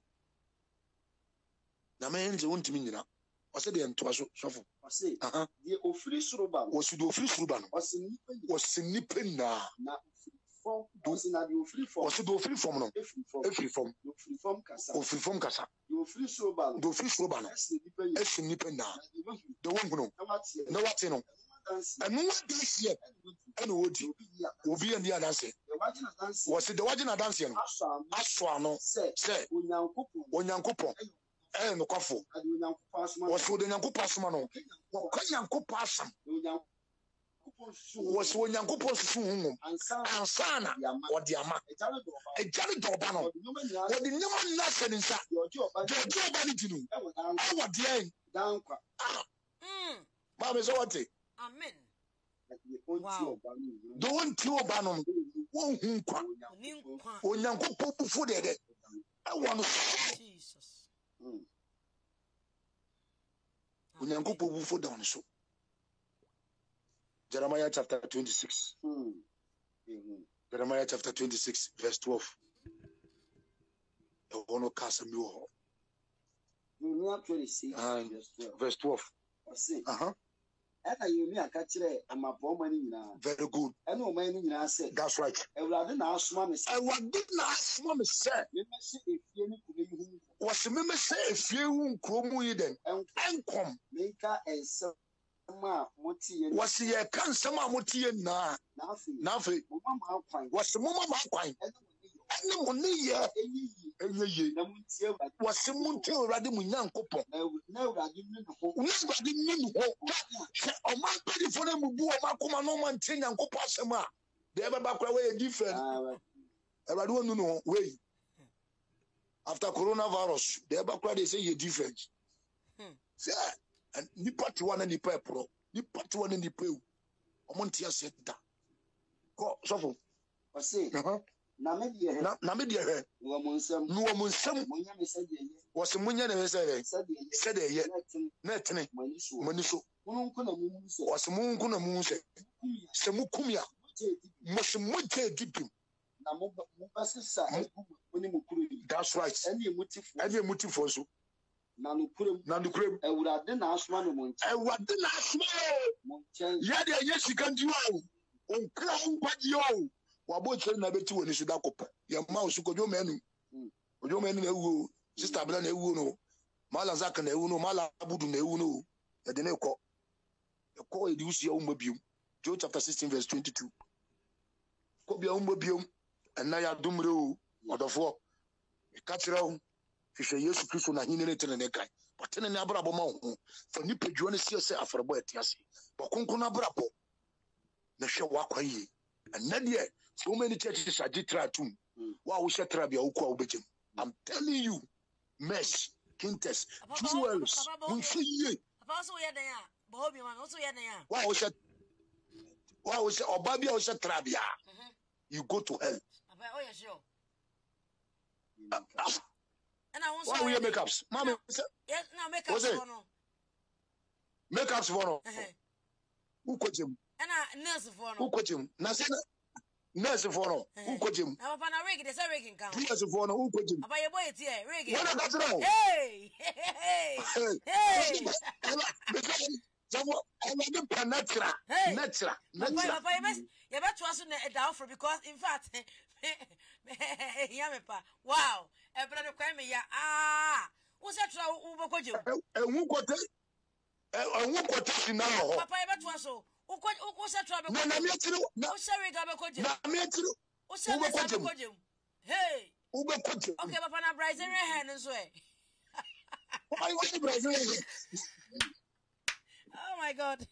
Na me angel won't me nyina. Wase de ntoa so sofo. Wase. Aha. Die ofiri soroba. Wase de ofiri soroba no. Wase nipa. Wase nipa na. Na fom. Wase na de ofiri fom. Wase de ofiri fom no. Efiri fom. Efiri fom. Ofiri fom kasa. Ofiri fom kasa. De ofiri soroba no. De ofiri soroba no. Ese nipa yi. Ese nipa na. De wongu no. Na wate. Na wate no. Anu dance ye. Anu odi. Obi and the dance. Wase de wagina dance no. Aso ano. Se onyankopon. Onyankopon. Eh no kwafo. Wase de nyankopon asoma no. Wo nyankopon asam. Wase onyankopon susu hungum. Ansana odi ama. Ejare doba no. Wodi nyama na seninsa. Jojo oba ni tinu. Awo de en. Dankwa. Mm. Ma me so wate. Amen. Wow. Don't you oba won hu kwa. Onyankopon bufu de de. I want Jesus. Onyankopon bufu down so. Jeremiah chapter twenty-six. Hmm. Jeremiah chapter twenty-six, verse twelve. I want to cast a new Jeremiah twenty-six, verse twelve. Uh-huh. Very good. That's right. I did not assume me say. Was me me say if you kromu yiden enkom. Was ye kan sama motie na. Na fe. Was mama ma kwan. Ene mo ne ye. Enye ye. Was munte orade mu nyankopon. Na orade ni ho. Na orade ni ho. O man pedi for dem bu o makoma no man tie nyankopon asem a. De be ba kwa we different. Orade wonu no we. After coronavirus, the Ebakra they say you're different. Hmm. Say, and nipa to one and nipa pro, nipa to one and nipa. Omontia said that. Go, so I say, na me dear, na me dear, no munsem, no munsem, was a munya never said, said a yet, netene, maniso, was a moon kuna moon say, Samukumia, must much deep. That's right. Any motive for so. Nanukure, Nanukure, I would have done as one month. I would have done as one. Yet, yes, you can do. On crown, but you are both never to when you should have your mouse who could your menu. Your menu, Sister Blan, Uno, Malazak and Uno, Malabudu, Uno, at the Neko. The call is your own mobile. Joe chapter sixteen, verse twenty-two. Could be a mobile. And now you're doom or the four. You catch it out. Fish a years to Christian and in it in a neck. But in an abrabo for Nipa Jonas, say, after a boy, Tiasi. But Kunkuna Brabo. na hwe wa kwaye and there so many churches are jitratum wa wo shetra bia wo kwa wo begem I'm telling you mesh kintes jewels unfiye papa so ye den a bo obi ma so ye den a wa wo shet wa wo shet oba bia wo shetra bia you go to hell papa oh yeah sure uh, and I want why we makeups mama yes now makeups for no makeups for no who kwjem and nurse for no who kwjem na say nurse for no who kwjem na papa na rig dey say rigging kan nurse for no who kwjem papa ye boy it here rigging what that now hey hey hey Jamo I dey penetra natural natural papa you best you better to na down for because in fact yeah me pa wow e brother kwa me ya ah wo se tra wo bokogye ehun kote ehun kote sina ho papa you better so wo wo se tra bokogye na me tiri wo se we ga bokogye na me tiri wo se we ga bokogye hey wo bokogye okay papa na Brazilian hair nso e why was Brazilian oh my god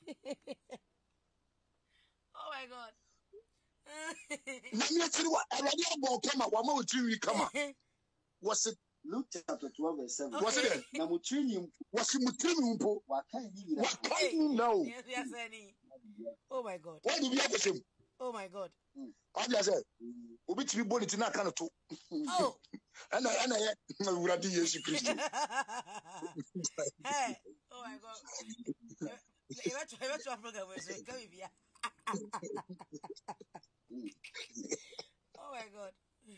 oh my god na me tiri wa already abo kama wa ma otiri kama was it Luke chapter twelve verse seven. was it Na mutrini was it mutiri mpo wa kan ni wa kan no yes yes any oh my god why do we have him oh my god I just said obi tiri boni ti na kan to oh ana ana ya uradi Yesu Kristo hey oh my god e wa e wa to program we so ka bibia oh my god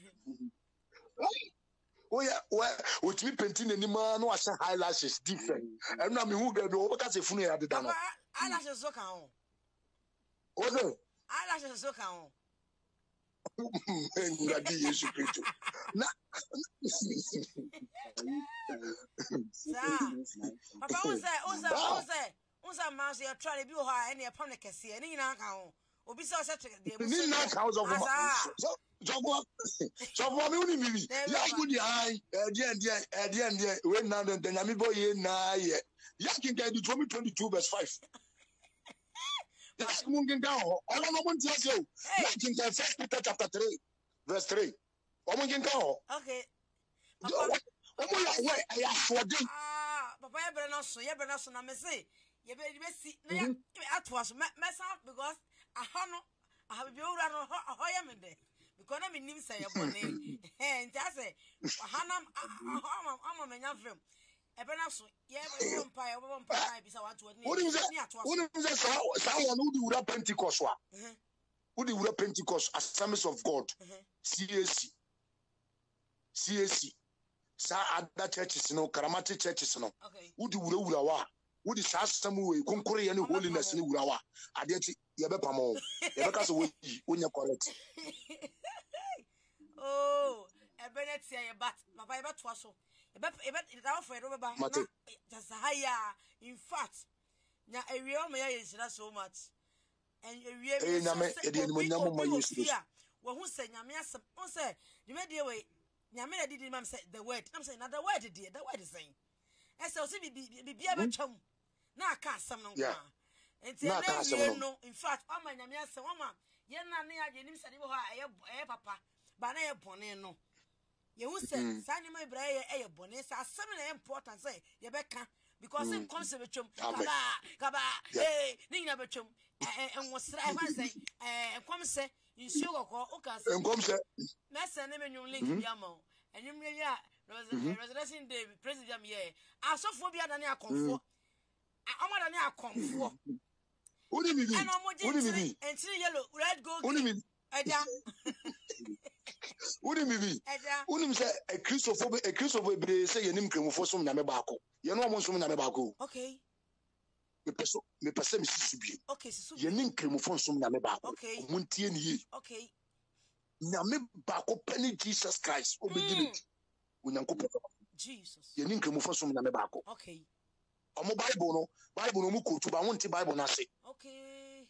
oh yeah well with me painting anima no asa eyelashes different and na me hu baby o beka se funu ya deda no eyelashes so kan o o de eyelashes so kan o uradi Yesu Kristo na papa o say o say o say o say man so you try be ho a na e pam na kese ni nyina kan o obi say o say de mu ni na kan so so so go so for me uni mi ya go di ai e die die e die die we na de nyame boy ye na ye ya kin ga di twenty-two verse five that's mun kin ga ho ala no mun tia se o ya kin ga First Peter chapter three verse three o mun kin ga ho okay papa o mo ya we ya so de ah papa ye bre na so ye bre na so na me say ye be be si na ya atwa so me sound because aha no aha be owura no ho ye me de because na me nim say ye bone eh nti ase aha na ama ama me nya frem e be na so ye be mpa ye be mpa na bi sa one to one ni atwa so woni say sa sa won udi wura Pentecost wa udi wura Pentecost Assemblies of God C A C C A C sa other churches no Karamati churches no udi wura wura wa udi sa asemu we konkore ye ne holiness ne wura wa ade ti ye be pamo ye be ka so we onya correct oh e be net ye bat papa ye betwa so e be e be da ofo e do be ba na just higher in fact nya ewie o me ye shira so much and ewie me nya me e de ni nyamo mo Yesu wo hu se nyame asem on se de me de we nyame na didi mam say the word I'm saying na the word de the word is saying e se o se bi bia betwam na aka asem no kwa enti na no in fact o ma nyame asem o ma ye na ne age nim sade bo ha e papa ba na ye bone no ye hu se sa nyama ibra ye e ye bone sa asem na important say ye be ka because in come se betwam kaba kaba eh ni na betwam en wosra e fan say eh kom se insuo kokko o ka se en kom se na se ne menwum link bia ma enyum ye ya resurrection day president ye asofo bia na ne akonfo amada ne akonfo uni mi bi uni mi bi entire yellow red gold uni mi eja uni mi bi eja uni mi say e Christopher e Christopher bre say yenim kremufo som nyame baako ye no mo som nyame baako okay me peso me pese me sisu bi okay sisu yenim kremufo som nyame baako okay muntie ni yi okay nyame baako pani Jesus Christ obedient unyankopon Jesus yenim kremufo som nyame baako okay omo Bible no Bible no mu ko tuba wonte Bible na se okay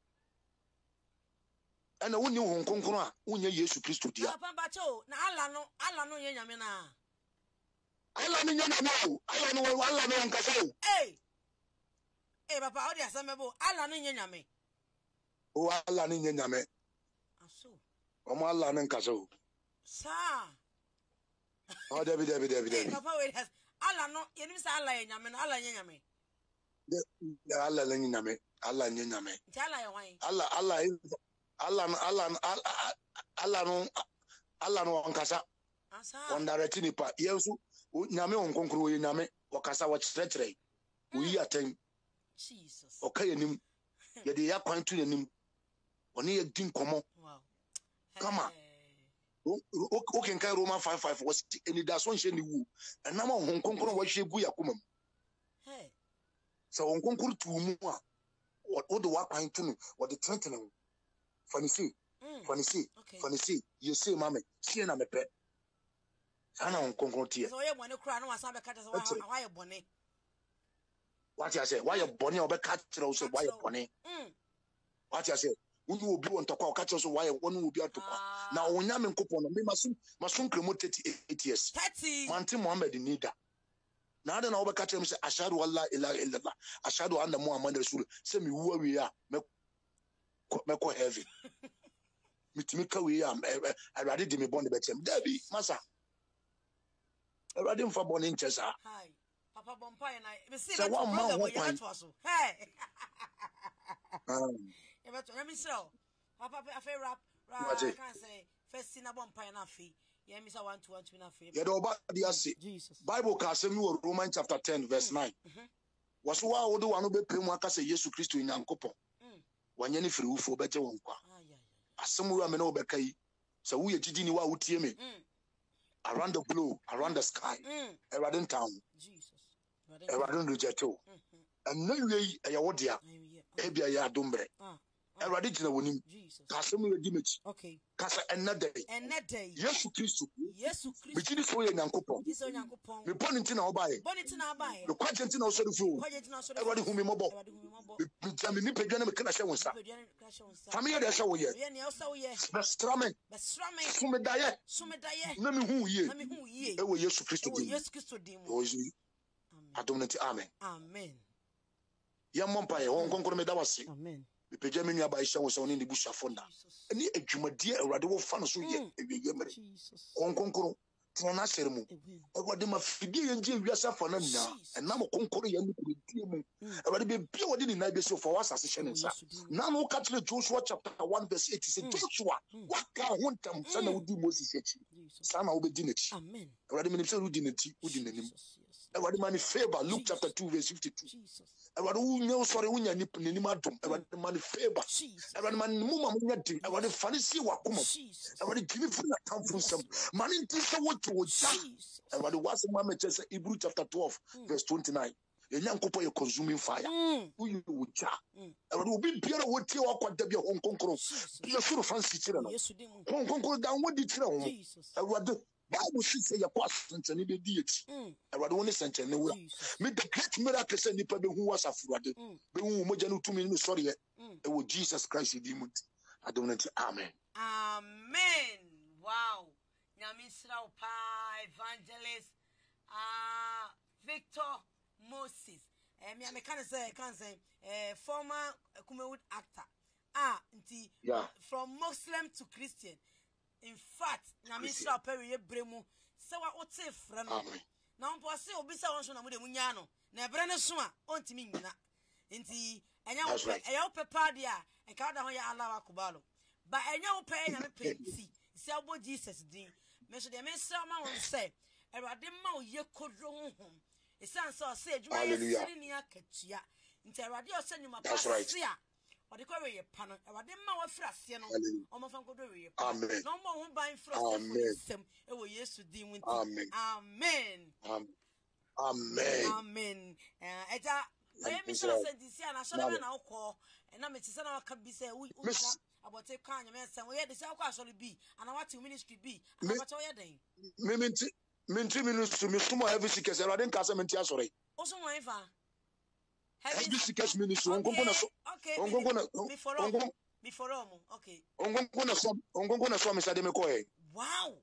ana woni ho nkonkron a wonya Yesu Kristo dia papa bacho na ala no ala no ye nyame na ala ni nyame na ala no ala no nkasa o eh eh papa o dia samebo ala no ye nyame o Allah ni nyame aso o mo Allah ni nkaso sa o David David David David papa we has Allah no yenim sa Allah ye nyame no Allah ye nyame de Allah ni nyame Allah ni nyame nti Allah ye wan Allah Allah Allah Allah Allah no Allah no nkasa asa on direct ni pa yesu nyame on konkro ye nyame o kasa wo kyerɛkyerɛ wo yi aten Jesus o ka yenim ye de ya kwan tu yenim oni ye din komo wow Come on. O can carry Roman five five was any that's one shiny woo. And now on Hong Kong was she guyakumum. hey So on Kong to more or the work pine to me or the Trenton. Funny see, funny see, okay funny see, you say, Mammy, see, and I'm a pet. Sana on Kong tea. so ye wanna cry no asabe kata so why you bone What I say, why a bonny or back catch also why a bonny? mm What I say, who will be on to call catch us why one will be out to call. Now when I'm in coupon, me must soon promote eight years. thirty Manti Muhammad in Nida. Now then, I'll catch him say, Ashadu Allah ila illallah. Ashadu anna Muhammad Rasul. Say me who we are. Me ko heavy. Me timika we are. I ready to me bond the betem. Debbie, Massa. I ready for born in Chesa. hi papa bompa na me see So one man one point. hey Um, e beto let me show papa I feel rap What I it? can say first sin bompa na fe ye me say one to one to na fe yeah, the Oba dia say. Jesus Bible can say me Romans chapter ten verse nine. Was wa wodo wanu be pem aka say Jesus Christ in Yankopon. Wanye ni firi ufo beje won kwa. ah yeah Asem wo me na obeka yi. So wo ye gidi ni wa wotie me. mm Around the globe, around the sky. mm Around town. Jesus Around reject. And no way a wodia. yeah Ebia ya dombre. ah Erade gina wonim. Jesus Kasem we di mechi. okay Kasa enna day. and that day Yesu Kristo. Yesu Me Christ gidi so ye Nyankopon. this on yankopon Me pon nti na obaye. bonnet na buy Me kwaje nti na osori fu. budget na so Erade hu me mobo. everybody who me mobo Me jam ni pedwa na me kana hye wonsa. pedwan crash on sa Family de hye wo ye. ye ne osa wo ye Na strame. be strame Fu me daye. so me da ye Na me hu ye. na me hu ye E wo Yesu Kristo wo di. Yesu Christ dim O yi. Adomnati amen. amen Ya mompa ye won konkoro me da wase. amen Me pedwa me nua ba hye wo so ne bu shafonda. Jesus Ani adwumadie Erade wo fa no so ye. Ewiye mere. Jesus Konkonkoro tena na hyere mu. amen Erade ma fidie ye nje wiase afa na nya. Enam konkoro ye ni kudie mu. Erade be bia wode ni na be so for wasa se hye ne nsa. Na no ka kire Joshua chapter one verse eight say Joshua waka ho ntam sa na wodi Moses echi. Jesus Sa na wo be di n'echi. amen Erade me nim se wodi n'echi, wodi n'anim. Jesus yes Erade ma ni favor Luke chapter two verse fifty-two. Jesus Erade wo nya sori wo nya ni n'anim adom. Erade ma ni favor. Jesus Erade ma ni mu ma nya din. Erade fa ni si wakoma. Jesus Erade gimi fu na tam fu nsam. Ma ni nti se wo to wo ja. Jesus Erade wase ma me chese Hebrew chapter twelve verse twenty-nine. Enyankopon ye consuming fire. mm Wo yi wo ja. Erade obi biara wo tie wa kwada bia hon konkoro. Jesus Ye suru fancy kire no. Yesu dim Hon konkoro dan wodi kire ho. Jesus Erade Bible say ye kwa sentene be di eti. mm Erade woni sentene wura. Jesus Me the great miracle say nipa be hu wasafurade. Be hu mo janu tumi no sori ye. Mm. E wo Jesus Christ di mut. Adonai amen. amen wow nyame sra wo pa evangelist ah Victor Moses eh me me kan say kan say eh former Kumewood actor ah nti Yeah. from Muslim to Christian in fact nyame sra pa we bremu se wa wote fra no Amen. na mpo se obi se won so na mo de munya no na ebre ne so a ontimi nyina nti enya wo That's pe right. eya wo pe pa dia e ka da ho ya Allah akubalo ba enya wo pe nyame pe nti se abo Jesus din me so de me sra ma won se Erade ma o ye kodro honhom esan se o se adwuma ye Hallelujah. siri ni akatua nti erade o se nyuma That's right. pasia ode ko we ye pa no erade ma wa fra se no Hallelujah. o mo fa kodro we ye pa Amen. no mo ho ban fra se Amen. sem e wo Yesu din mu nti Amen. amen Amen. Amen. amen eh eja we mi so Israel. se disi ana so Amen. na ukọ na me tise na waka bi se wo Miss- abote kan nyame nsem we ye de se akọ asori bi ana wati ministry bi Me- ana wati wo ye den Me minti minti ministry me sumo heavy seekers Erade nka se minti asore. oso mo ifa Heavy seekers ministry ongongo na so. okay Ongongo na before ongongo before omo okay ongongo na so ongongo na so me sa de me koye. wow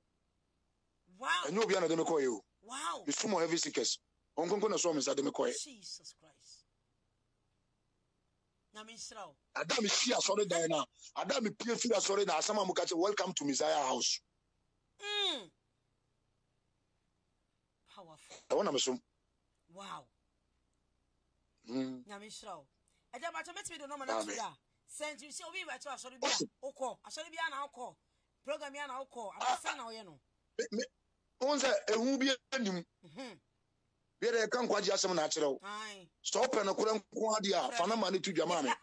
wow Enyo bia na de me koye o. wow Me sumo heavy seekers. Ongongo na so me sa de me koye. Jesus Christ na me nhyira. Ada me see asori dan na. Ada me pie fi asori na asama mu ka che welcome to Messiah house. Mm. Powerful. I want to so. Wow. Mm. Na me nhyira. Eja ba to metimi do no ma na tuya. Send you see obi ba to asori bia. Okọ, asori bia na okọ. Program ya na okọ. Abasa na oye no. Me on say ehu bi anim. Mhm. Bi de kan kwaji asem na akere wo. Ai. Stop na kura nko ade a fa na ma ne tu dwama me.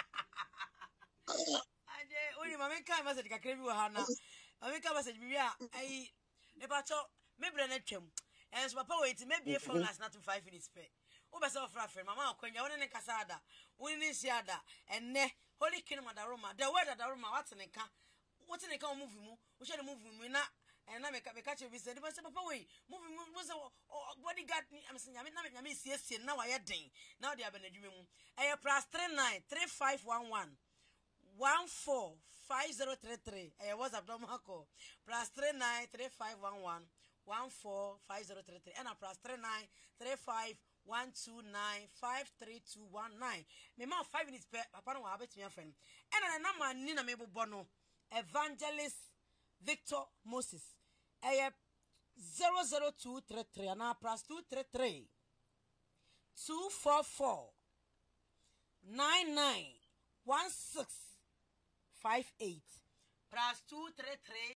Ade, ori ma me kan message kakra bi wo ha na. Ma me kan message bi a ai ne ba to me bre na twam. Enso papa wait me be phone last not five minutes pe. Wo be say ofra friend mama akwanya woni ne kasa ada. Woni ne si ada. Enne holy king madaroma. The word adaroma what ne ka. What ne ka move mu. Wo share move mu na and na me ka me ka che bi say say papa wait move mu say bodyguard ni am say nyame na me nyame siesie na wa ye den. Now they abenadwuma mu. Eh plus three nine three five one one one four five zero three three. Eh what's up don't call. Plus three nine three five one one one four five zero three three and a plus three nine three five one two nine five three two one nine. Me ma five minutes per papa no habet me afan. And na number ni na me bobo no Evangelist Victor Moses. Eh zero zero two three three and a plus two three three two four four nine nine one six five eight plus two three three